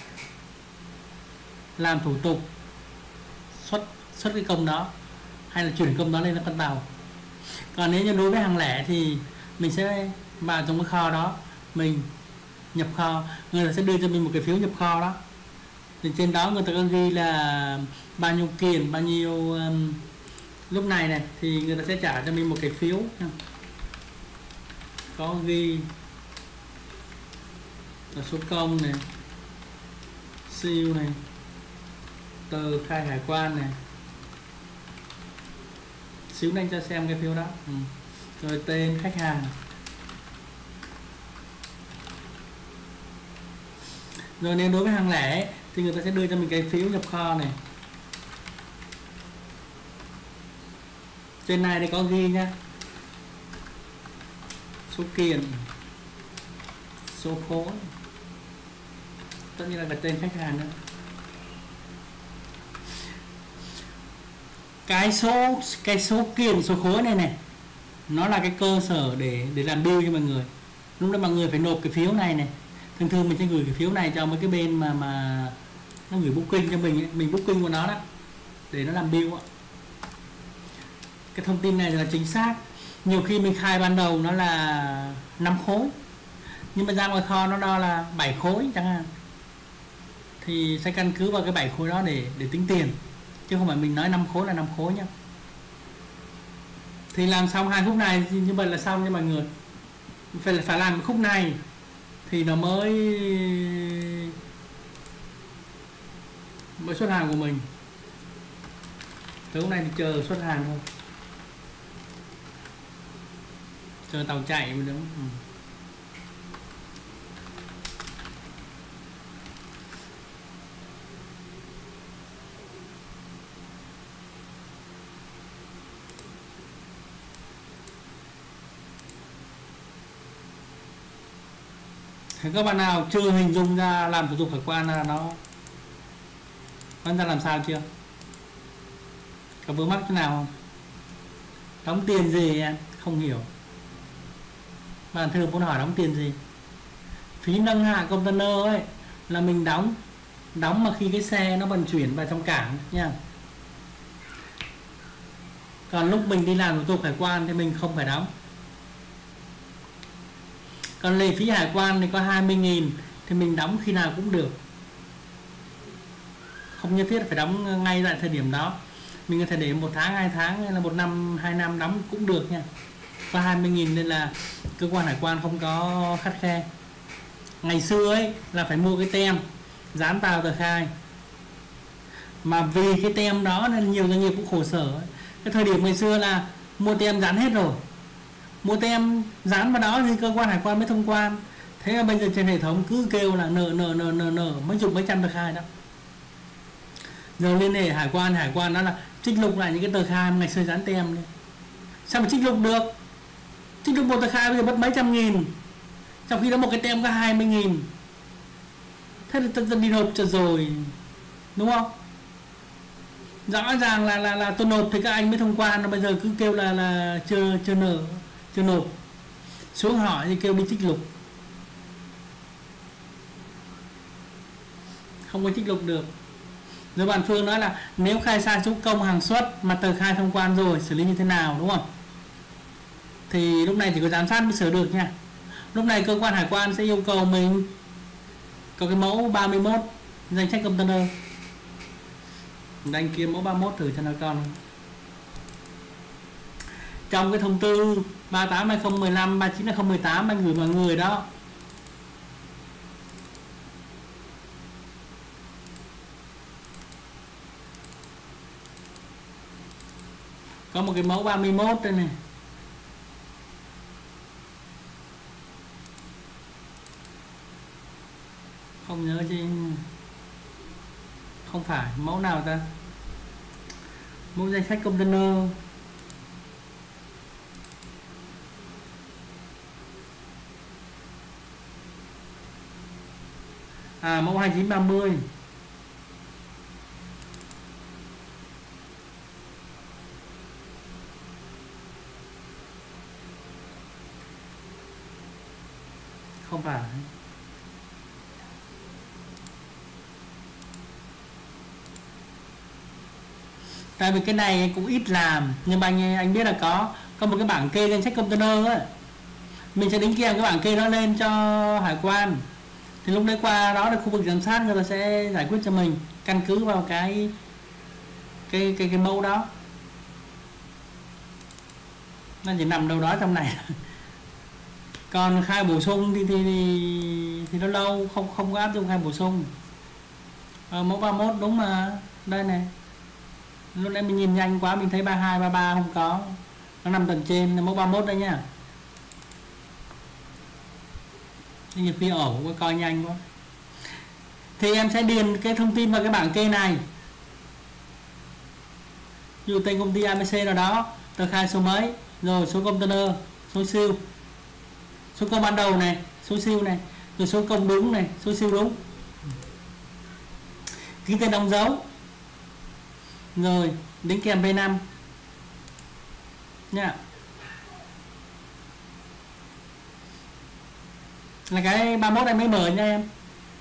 làm thủ tục xuất xuất cái công đó hay là chuyển công đó lên con tàu. Còn nếu như đối với hàng lẻ thì mình sẽ vào trong cái kho đó, mình nhập kho, người ta sẽ đưa cho mình một cái phiếu nhập kho đó. Thì trên đó người ta có ghi là bao nhiêu kiện, bao nhiêu um, lúc này này thì người ta sẽ trả cho mình một cái phiếu có ghi là số công này, siêu này, tờ khai hải quan này. Xíu anh cho xem cái phiếu đó. Ừ. Rồi tên khách hàng. Rồi nếu đối với hàng lẻ thì người ta sẽ đưa cho mình cái phiếu nhập kho này. Trên này thì có ghi nhá, số kiện, số khối, tất nhiên là cái tên khách hàng nữa. Cái số cái số kiện, số khối này này nó là cái cơ sở để để làm bill cho mọi người. Lúc đó mọi người phải nộp cái phiếu này này. Thường thường mình sẽ gửi cái phiếu này cho mấy cái bên mà mà nó gửi booking cho mình ấy. Mình booking của nó đó để nó làm bill ạ. Cái thông tin này là chính xác. Nhiều khi mình khai ban đầu nó là năm khối nhưng mà ra ngoài kho nó đo là bảy khối chẳng hạn, thì sẽ căn cứ vào cái bảy khối đó để để tính tiền, chứ không phải mình nói năm khối là năm khối nhá. Thì làm xong hai khúc này thì như vậy là xong nha mọi người. Phải phải làm cái khúc này thì nó mới mới xuất hàng của mình. Tới lúc này thì chờ xuất hàng thôi, chờ tàu chạy mới đúng. Ừ. Thế các bạn nào chưa hình dung ra làm thủ tục hải quan là nó vẫn ra làm sao chưa? Có vướng mắc thế nào không? Đóng tiền gì em? Không hiểu. Bạn thường muốn hỏi đóng tiền gì? Phí nâng hạ container ấy là mình đóng đóng mà khi cái xe nó vận chuyển vào trong cảng nha. Còn lúc mình đi làm thủ tục hải quan thì mình không phải đóng. Còn lệ phí hải quan thì có hai mươi nghìn thì mình đóng khi nào cũng được, không nhất thiết phải đóng ngay tại thời điểm đó. Mình có thể để một tháng, hai tháng hay là một năm, hai năm đóng cũng được nha. Có hai mươi nghìn nên là cơ quan hải quan không có khắt khe. Ngày xưa ấy là phải mua cái tem dán vào tờ khai, mà vì cái tem đó nên nhiều doanh nghiệp cũng khổ sở ấy. Cái thời điểm ngày xưa là mua tem dán hết rồi, mua tem dán vào đó thì cơ quan hải quan mới thông quan. Thế là bây giờ trên hệ thống cứ kêu là nợ nợ nợ nợ nợ mấy chục mấy trăm tờ khai đó. Giờ liên hệ hải quan, hải quan đó là trích lục lại những cái tờ khai ngày xưa dán tem đi. Sao mà trích lục được? Trích lục một tờ khai bây giờ mất mấy trăm nghìn, trong khi đó một cái tem có hai mươi nghìn. Thế thì ta đi nộp cho rồi, đúng không? rõ ràng là là là tôi nộp thì các anh mới thông quan, bây giờ cứ kêu là là chưa chưa nợ, chưa nộp, xuống hỏi thì kêu đi trích lục, không có trích lục được. Rồi bạn Phương nói là nếu khai sai số công hàng xuất mà tờ khai thông quan rồi xử lý như thế nào, đúng không? Thì lúc này thì có giám sát mới sửa được nha. Lúc này cơ quan hải quan sẽ yêu cầu mình có cái mẫu ba mươi mốt danh sách container. Anh kiếm mẫu ba mươi mốt thử cho nó con. Trong cái thông tư ba mươi tám hai không một năm, ba mươi chín hai không một tám anh gửi mọi người đó. Có một cái mẫu ba mươi mốt đây này. Không nhớ chứ. Không phải mẫu nào ta? Mẫu danh sách container. À mẫu hai chín ba mươi. Không phải. Tại vì cái này cũng ít làm, nhưng mà anh anh biết là có có một cái bảng kê danh sách container ấy, mình sẽ đính kèm cái bảng kê đó lên cho hải quan, thì lúc đấy qua đó là khu vực giám sát người ta sẽ giải quyết cho mình căn cứ vào cái cái cái cái mẫu đó, nó chỉ nằm đâu đó trong này. Còn khai bổ sung thì thì thì, thì nó lâu không không có áp dụng khai bổ sung. À, mẫu ba mươi mốt đúng mà, đây này. Lúc nãy mình nhìn nhanh quá mình thấy ba mươi hai ba mươi ba không có, nó nằm tầng trên mẫu ba mươi mốt đây nhá. Nhiều khi ổ cũng coi nhanh quá. Thì em sẽ điền cái thông tin vào cái bảng kê này, ví tên công ty a bê xê nào đó, tờ khai số mấy, rồi số container, số siêu, số công ban đầu này, số siêu này, rồi số công đúng này, số siêu đúng, ký tên đóng dấu, rồi đính kèm pê năm nha. Là cái ba mươi mốt em mới mở nha em.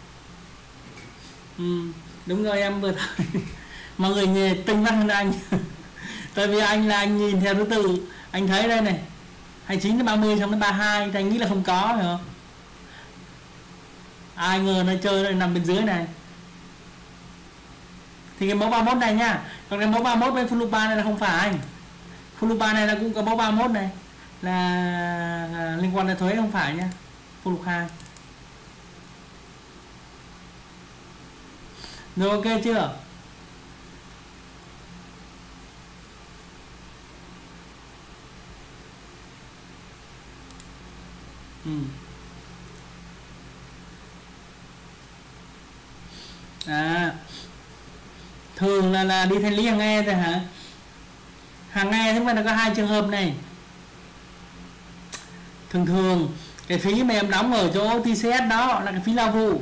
Ừ, đúng rồi em vừa thấy. Mọi người nghề tinh mắt hơn anh. Tại vì anh là anh nhìn theo thứ tự, anh thấy đây này hai mươi chín đến ba mươi xong đến ba mươi hai thì anh nghĩ là không có, hiểu không? Ai ngờ nó chơi nó nằm bên dưới này. Thì cái mẫu ba mươi mốt này nha. Còn cái mẫu ba mươi mốt bên Fulupa này là không phải. Fulupa này là cũng có mẫu ba mươi mốt này, là liên quan đến thuế không phải nha. Fulupa hai. Rồi ok chưa? Ừ. À, thường là là đi thanh lý hàng nghe rồi hả? Hàng nghe chúng ta là có hai trường hợp này. Thường thường cái phí mà em đóng ở chỗ tê xê ét đó là cái phí lao vụ,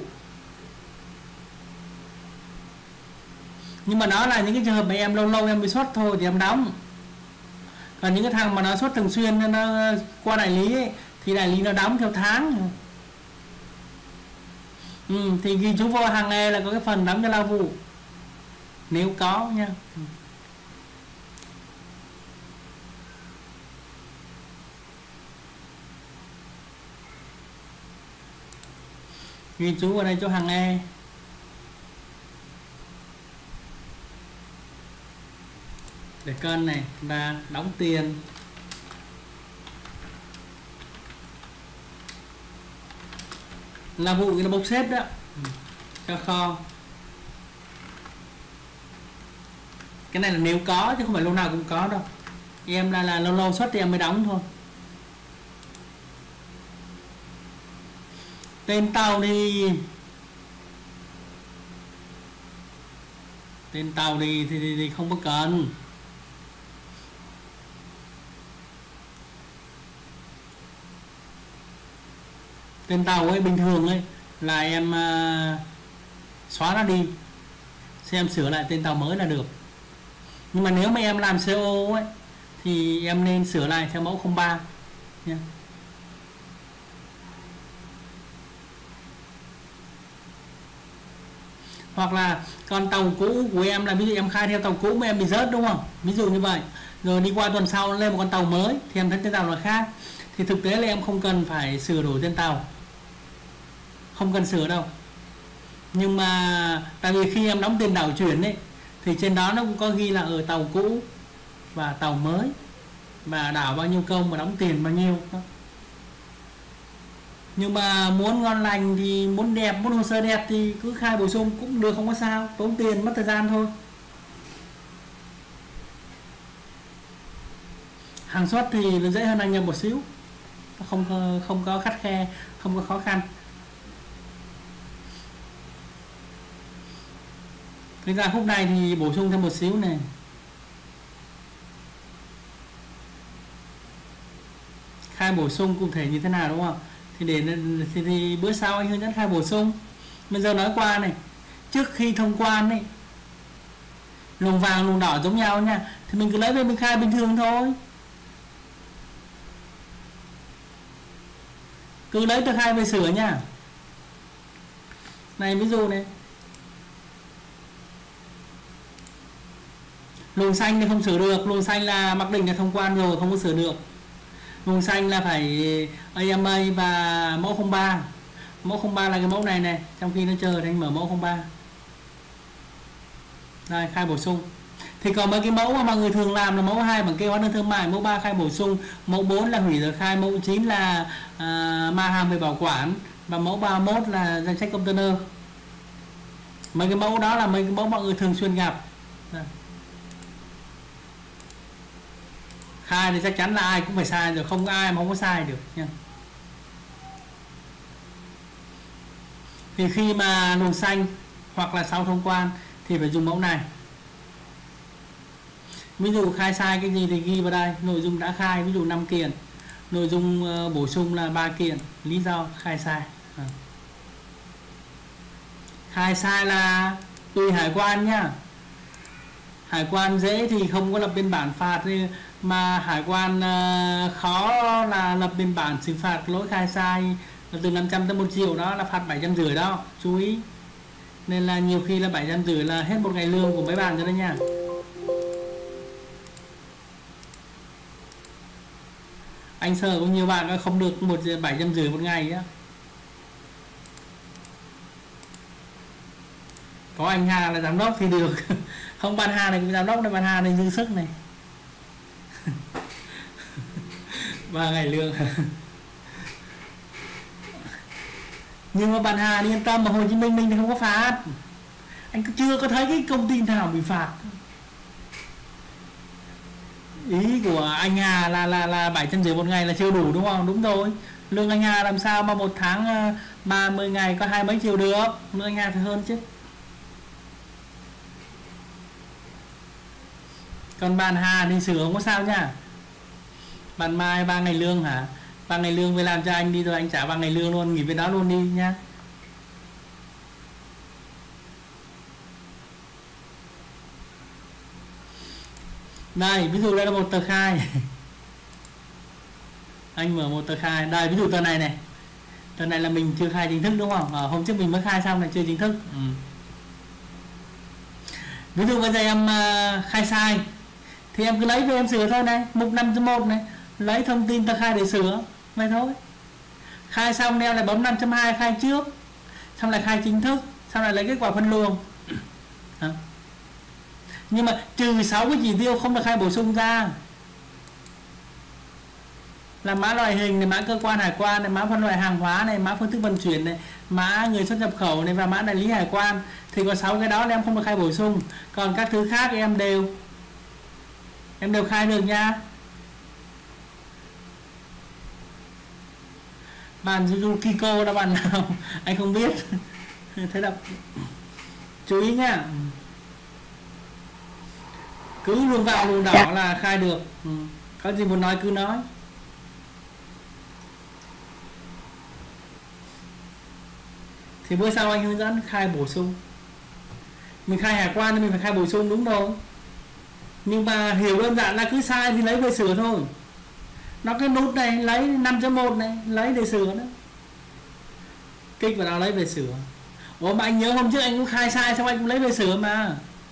nhưng mà nó là những cái trường hợp mà em lâu lâu em bị xuất thôi thì em đóng. Còn những cái thằng mà nó xuất thường xuyên nó qua đại lý ấy, thì đại lý nó đóng theo tháng. Ừ, thì ghi chú vô hàng nghe là có cái phần đóng cho lao vụ nếu có nha. Ừ. Ghi chú ở đây chỗ hàng E. Để cân này và đóng tiền. Là vụ cái nó bốc xếp đó. Cho kho. Cái này là nếu có chứ không phải lúc nào cũng có đâu. Em là, là lâu lâu xuất thì em mới đóng thôi. Tên tàu đi. Tên tàu đi thì, thì, thì không có cần. Tên tàu ấy bình thường ấy là em uh, xóa nó đi, xem sửa lại tên tàu mới là được. Nhưng mà nếu mà em làm xê ô ấy thì em nên sửa lại theo mẫu không ba nha. Hoặc là còn tàu cũ của em là ví dụ em khai theo tàu cũ mà em bị rớt đúng không, ví dụ như vậy, rồi đi qua tuần sau lên một con tàu mới thì em thấy tên tàu là khác, thì thực tế là em không cần phải sửa đổi tên tàu, không cần sửa đâu. Nhưng mà tại vì khi em đóng tiền đảo chuyển ấy thì trên đó nó cũng có ghi là ở tàu cũ và tàu mới và đảo bao nhiêu công và đóng tiền bao nhiêu đó. Nhưng mà muốn ngon lành thì muốn đẹp, muốn hồ sơ đẹp thì cứ khai bổ sung cũng được, không có sao, tốn tiền mất thời gian thôi. Hàng xuất thì nó dễ hơn đăng nhập một xíu, không không có khắt khe, không có khó khăn. Thực ra khúc này thì bổ sung thêm một xíu này. Khai bổ sung cụ thể như thế nào đúng không? Thì để thì, thì bữa sau anh hướng dẫn khai bổ sung. Bây giờ nói qua này, trước khi thông quan này, luồng vàng luồng đỏ giống nhau nha, thì mình cứ lấy về mình khai bình thường thôi. Cứ lấy tờ khai về sửa nha. Này ví dụ này, luồng xanh thì không sửa được, luồng xanh là mặc định là thông quan rồi, không có sửa được. Luồng xanh là phải a em a và mẫu không ba. Mẫu không ba là cái mẫu này này, trong khi nó chờ thì anh mở mẫu không ba. Đây, khai bổ sung. Thì còn mấy cái mẫu mà mọi người thường làm là mẫu hai bằng kê hóa đơn thương mại, mẫu ba khai bổ sung, mẫu bốn là hủy tờ khai, mẫu chín là à, ma hàng về bảo quản, và mẫu ba mươi mốt là danh sách container. Mấy cái mẫu đó là mấy cái mẫu mọi người thường xuyên gặp. Đây. Khai thì chắc chắn là ai cũng phải sai rồi, không có ai mà không có sai được nha. Thì khi mà luồng xanh hoặc là sau thông quan thì phải dùng mẫu này. Ví dụ khai sai cái gì thì ghi vào đây, nội dung đã khai, ví dụ năm kiện, nội dung uh, bổ sung là ba kiện, lý do khai sai. À. Khai sai là tùy hải quan nhá. Hải quan dễ thì không có lập biên bản phạt, mà hải quan uh, khó là lập biên bản xử phạt lỗi khai sai từ năm trăm tới một triệu, đó là phạt bảy trăm rưỡi đó, chú ý. Nên là nhiều khi là bảy trăm rưỡi là hết một ngày lương của mấy bạn rồi đấy nha. Anh sợ có nhiều bạn không được một bảy trăm rưỡi một ngày á. Có anh Hà là giám đốc thì được. Không, bạn Hà này cũng giám đốc này, bạn Hà này dư sức này. Ba ngày lương. Nhưng mà bạn Hà yên tâm, mà Hồ Chí Minh mình thì không có phạt. Anh chưa có thấy cái công ty nào bị phạt. Ý của anh Hà là là là bảy trăm rưỡi một ngày là chưa đủ đúng không? Đúng rồi. Lương anh Hà làm sao mà một tháng ba mươi ngày có hai mấy triệu được. Lương anh Hà phải hơn chứ. Còn bạn Hà thì sửa không có sao nha. Bạn Mai ba ngày lương hả? Ba ngày lương về làm cho anh đi rồi anh trả ba ngày lương luôn, nghỉ về đó luôn đi nha. Đây, ví dụ đây là một tờ khai. Anh mở một tờ khai. Đây, ví dụ tờ này này. Tờ này là mình chưa khai chính thức đúng không? À, hôm trước mình mới khai xong là chưa chính thức. Ừ. Ví dụ bây giờ em uh, khai sai thì em cứ lấy về em sửa thôi này. Mục năm chấm một này, lấy thông tin tờ khai để sửa. Vậy thôi. Khai xong em lại bấm năm chấm hai khai trước, xong lại khai chính thức, xong lại lấy kết quả phân luồng. À. Nhưng mà trừ sáu cái chỉ tiêu không được khai bổ sung ra, là mã loại hình này, mã cơ quan hải quan này, mã phân loại hàng hóa này, mã phương thức vận chuyển này, mã người xuất nhập khẩu này, và mã đại lý hải quan, thì có sáu cái đó là em không được khai bổ sung. Còn các thứ khác thì em đều em đều khai được nha. Bạn Juju Kiko là bạn nào anh không biết. Thế đọc chú ý nha. Cứ luồng vào luồng đỏ dạ. là khai được. Ừ. Có gì muốn nói cứ nói. Thì bữa sau anh hướng dẫn khai bổ sung. Mình khai hải quan thì mình phải khai bổ sung đúng rồi. Nhưng mà hiểu đơn giản là cứ sai thì lấy về sửa thôi. Nó cái nút này lấy năm chấm một này lấy để sửa đó, kích vào đó lấy về sửa. Ủa mà anh nhớ hôm trước anh cũng khai sai xong anh cũng lấy về sửa mà.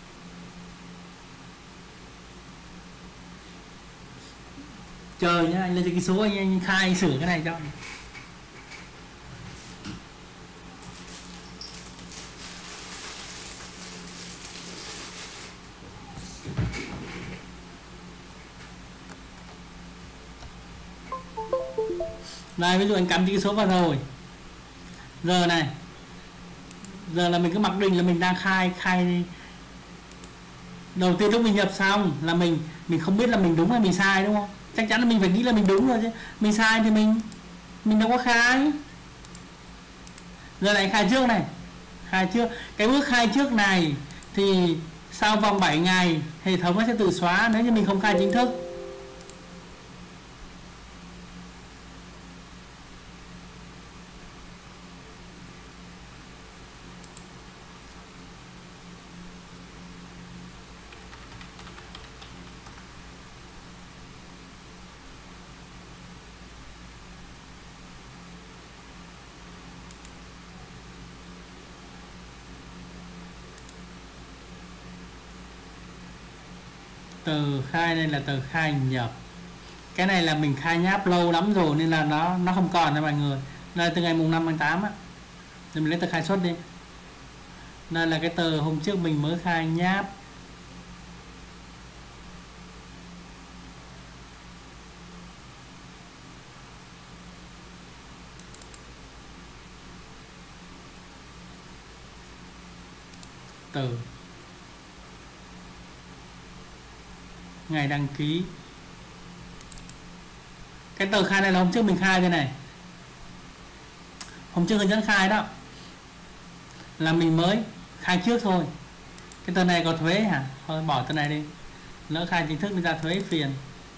Trời nhá, anh lên cái số anh, anh khai anh sửa cái này cho. Đây ví dụ anh cắm cái số vào rồi. Giờ này, giờ là mình cứ mặc định là mình đang khai khai đi. Đầu tiên lúc mình nhập xong là mình mình không biết là mình đúng hay mình sai đúng không? Chắc chắn là mình phải nghĩ là mình đúng rồi chứ. Mình sai thì mình mình đâu có khai. Giờ này khai trước này, khai trước. Cái bước khai trước này thì sau vòng bảy ngày hệ thống nó sẽ tự xóa nếu như mình không khai chính thức. Từ khai đây là từ khai nhập. Cái này là mình khai nháp lâu lắm rồi nên là nó nó không còn nha mọi người. Đây từ ngày mùng năm tháng tám á. Thì mình lấy từ khai xuất đi. Đây là cái tờ hôm trước mình mới khai nháp. Từ ngày đăng ký. Cái tờ khai này là hôm trước mình khai thế này, hôm trước hướng dẫn khai đó là mình mới khai trước thôi. Cái tờ này có thuế hả? Thôi bỏ tờ này đi, lỡ khai chính thức đi ra thuế phiền.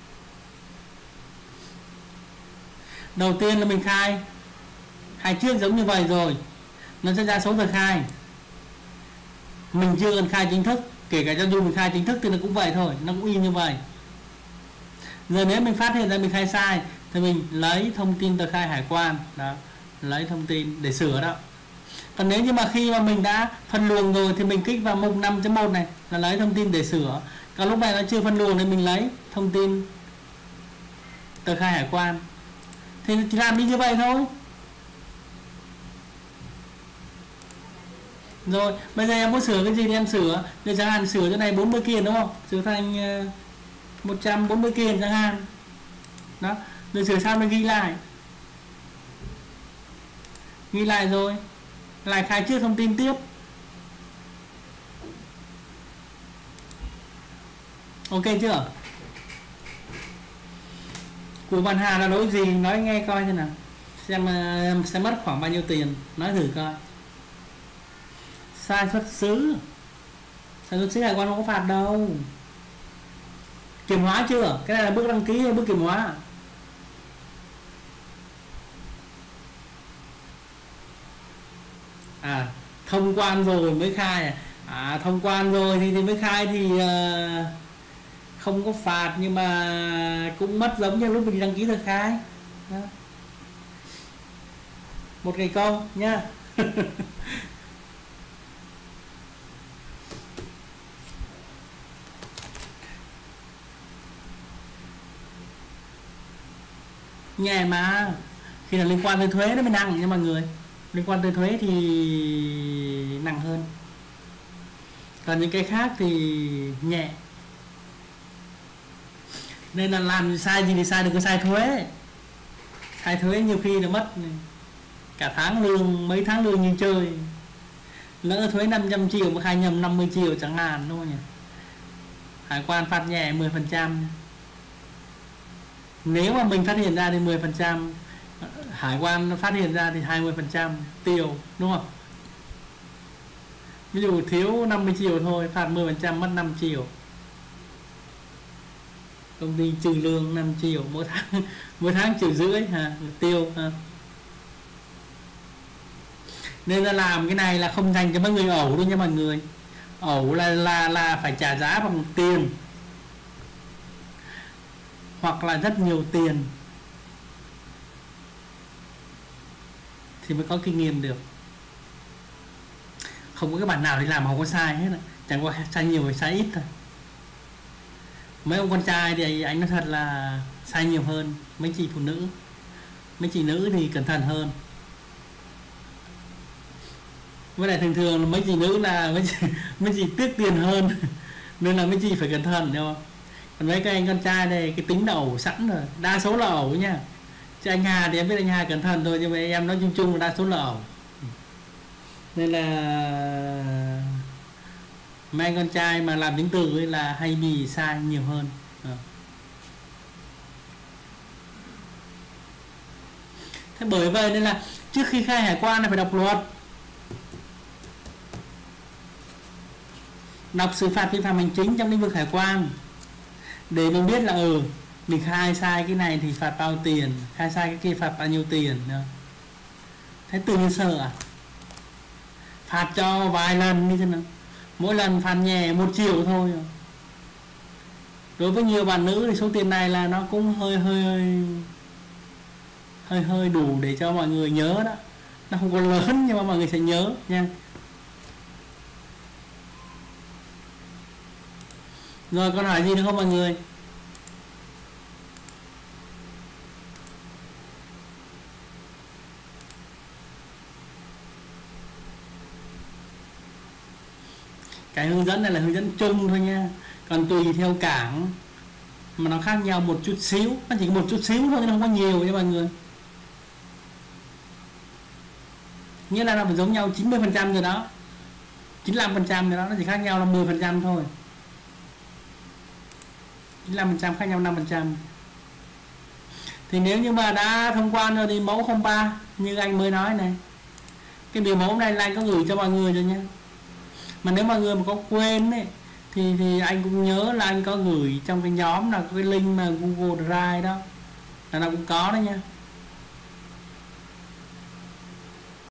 Đầu tiên là mình khai khai trước giống như vậy rồi, nó sẽ ra số tờ khai. Mình chưa cần khai chính thức, kể cả cho dù mình khai chính thức thì nó cũng vậy thôi, nó cũng y như vậy. Giờ nếu mình phát hiện ra mình khai sai thì mình lấy thông tin tờ khai hải quan đó, lấy thông tin để sửa đó. Còn nếu như mà khi mà mình đã phân luồng rồi thì mình kích vào mục năm chấm một này là lấy thông tin để sửa. Còn lúc này nó chưa phân luồng nên mình lấy thông tin tờ khai hải quan. Thì chỉ làm đi như vậy thôi. Rồi, bây giờ em muốn sửa cái gì thì em sửa. Để chẳng hạn sửa cái này bốn mươi kiền đúng không? Sửa thành uh, một trăm bốn mươi kiền chẳng hạn. Đó, rồi sửa xong mình ghi lại. Ghi lại rồi lại khai trước thông tin tiếp. Ok chưa? Của bạn Hà là lỗi gì? Nói nghe coi thế nào. Xem uh, sẽ mất khoảng bao nhiêu tiền. Nói thử coi. Sai xuất xứ. Sai xuất xứ hải quan không có phạt đâu. Kiểm hóa chưa? Cái này là bước đăng ký hay bước kiểm hóa? À, thông quan rồi mới khai à? À, thông quan rồi thì, thì mới khai thì uh, không có phạt, nhưng mà cũng mất giống như lúc mình đăng ký tờ khai đó. Một ngày công nhá. Nhẹ mà, khi là liên quan tới thuế nó mới nặng nha mọi người. Liên quan tới thuế thì nặng hơn, còn những cái khác thì nhẹ. Nên là làm sai gì thì sai, đừng có sai thuế. Sai thuế nhiều khi là mất cả tháng lương, mấy tháng lương như chơi. Lỡ thuế năm trăm triệu mà khai nhầm năm mươi triệu chẳng hạn đúng không nhỉ? Hải quan phạt nhẹ mười phần trăm. Nếu mà mình phát hiện ra thì mười phần trăm, hải quan phát hiện ra thì hai mươi phần trăm tiêu đúng không? Ví dụ thiếu năm mươi triệu thôi, phạt mười phần trăm mất năm triệu. Công ty trừ lương năm triệu mỗi tháng, mỗi tháng triệu rưỡi ha, tiêu ha. Nên là làm cái này là không dành cho mấy người ẩu đâu nha mọi người. Ẩu là là là phải trả giá bằng tiền. hoặc là rất nhiều tiền thì mới có kinh nghiệm được. Không có cái bạn nào đi làm mà không có sai hết, chẳng qua sai nhiều hay sai ít thôi. Mấy ông con trai thì anh nói thật là sai nhiều hơn mấy chị phụ nữ. Mấy chị nữ thì cẩn thận hơn. Với lại thường thường là mấy chị nữ là mấy chị, mấy chị tiếc tiền hơn nên là mấy chị phải cẩn thận, đúng không? Còn mấy cái anh con trai này cái tính là ẩu sẵn rồi, đa số là ẩu nha. Chứ anh Hà thì em biết anh Hà cẩn thận thôi, nhưng mà em nói chung chung là đa số là ẩu. Nên là mấy anh con trai mà làm chứng từ ấy là hay bị sai nhiều hơn. À. Thế bởi vậy nên là trước khi khai hải quan là phải đọc luật, đọc xử phạt vi phạm hành chính trong lĩnh vực hải quan để mình biết là ừ mình khai sai cái này thì phạt bao tiền, khai sai cái kia phạt bao nhiêu tiền. Thế tự nhiên sợ à? Phạt cho vài lần như thế nào, mỗi lần phạt nhẹ một triệu thôi. Đối với nhiều bạn nữ thì số tiền này là nó cũng hơi hơi hơi hơi đủ để cho mọi người nhớ đó. Nó không có lớn nhưng mà mọi người sẽ nhớ nha. Rồi còn hỏi gì nữa không mọi người? Cái hướng dẫn này là hướng dẫn chung thôi nha. Còn tùy theo cảng mà nó khác nhau một chút xíu, nó chỉ có một chút xíu thôi, nó không có nhiều nha mọi người. Nghĩa là nó phải giống nhau chín mươi phần trăm rồi đó, chín mươi lăm phần trăm rồi đó, nó chỉ khác nhau là mười phần trăm thôi. chín mươi lăm phần trăm khác nhau năm phần trăm. Thì nếu như mà đã thông quan rồi thì mẫu không ba như anh mới nói này, cái biểu mẫu này là anh có gửi cho mọi người rồi nha. Mà nếu mọi người mà có quên ấy, thì thì anh cũng nhớ là anh có gửi trong cái nhóm là cái link mà Google Drive đó, là nó cũng có đó nha.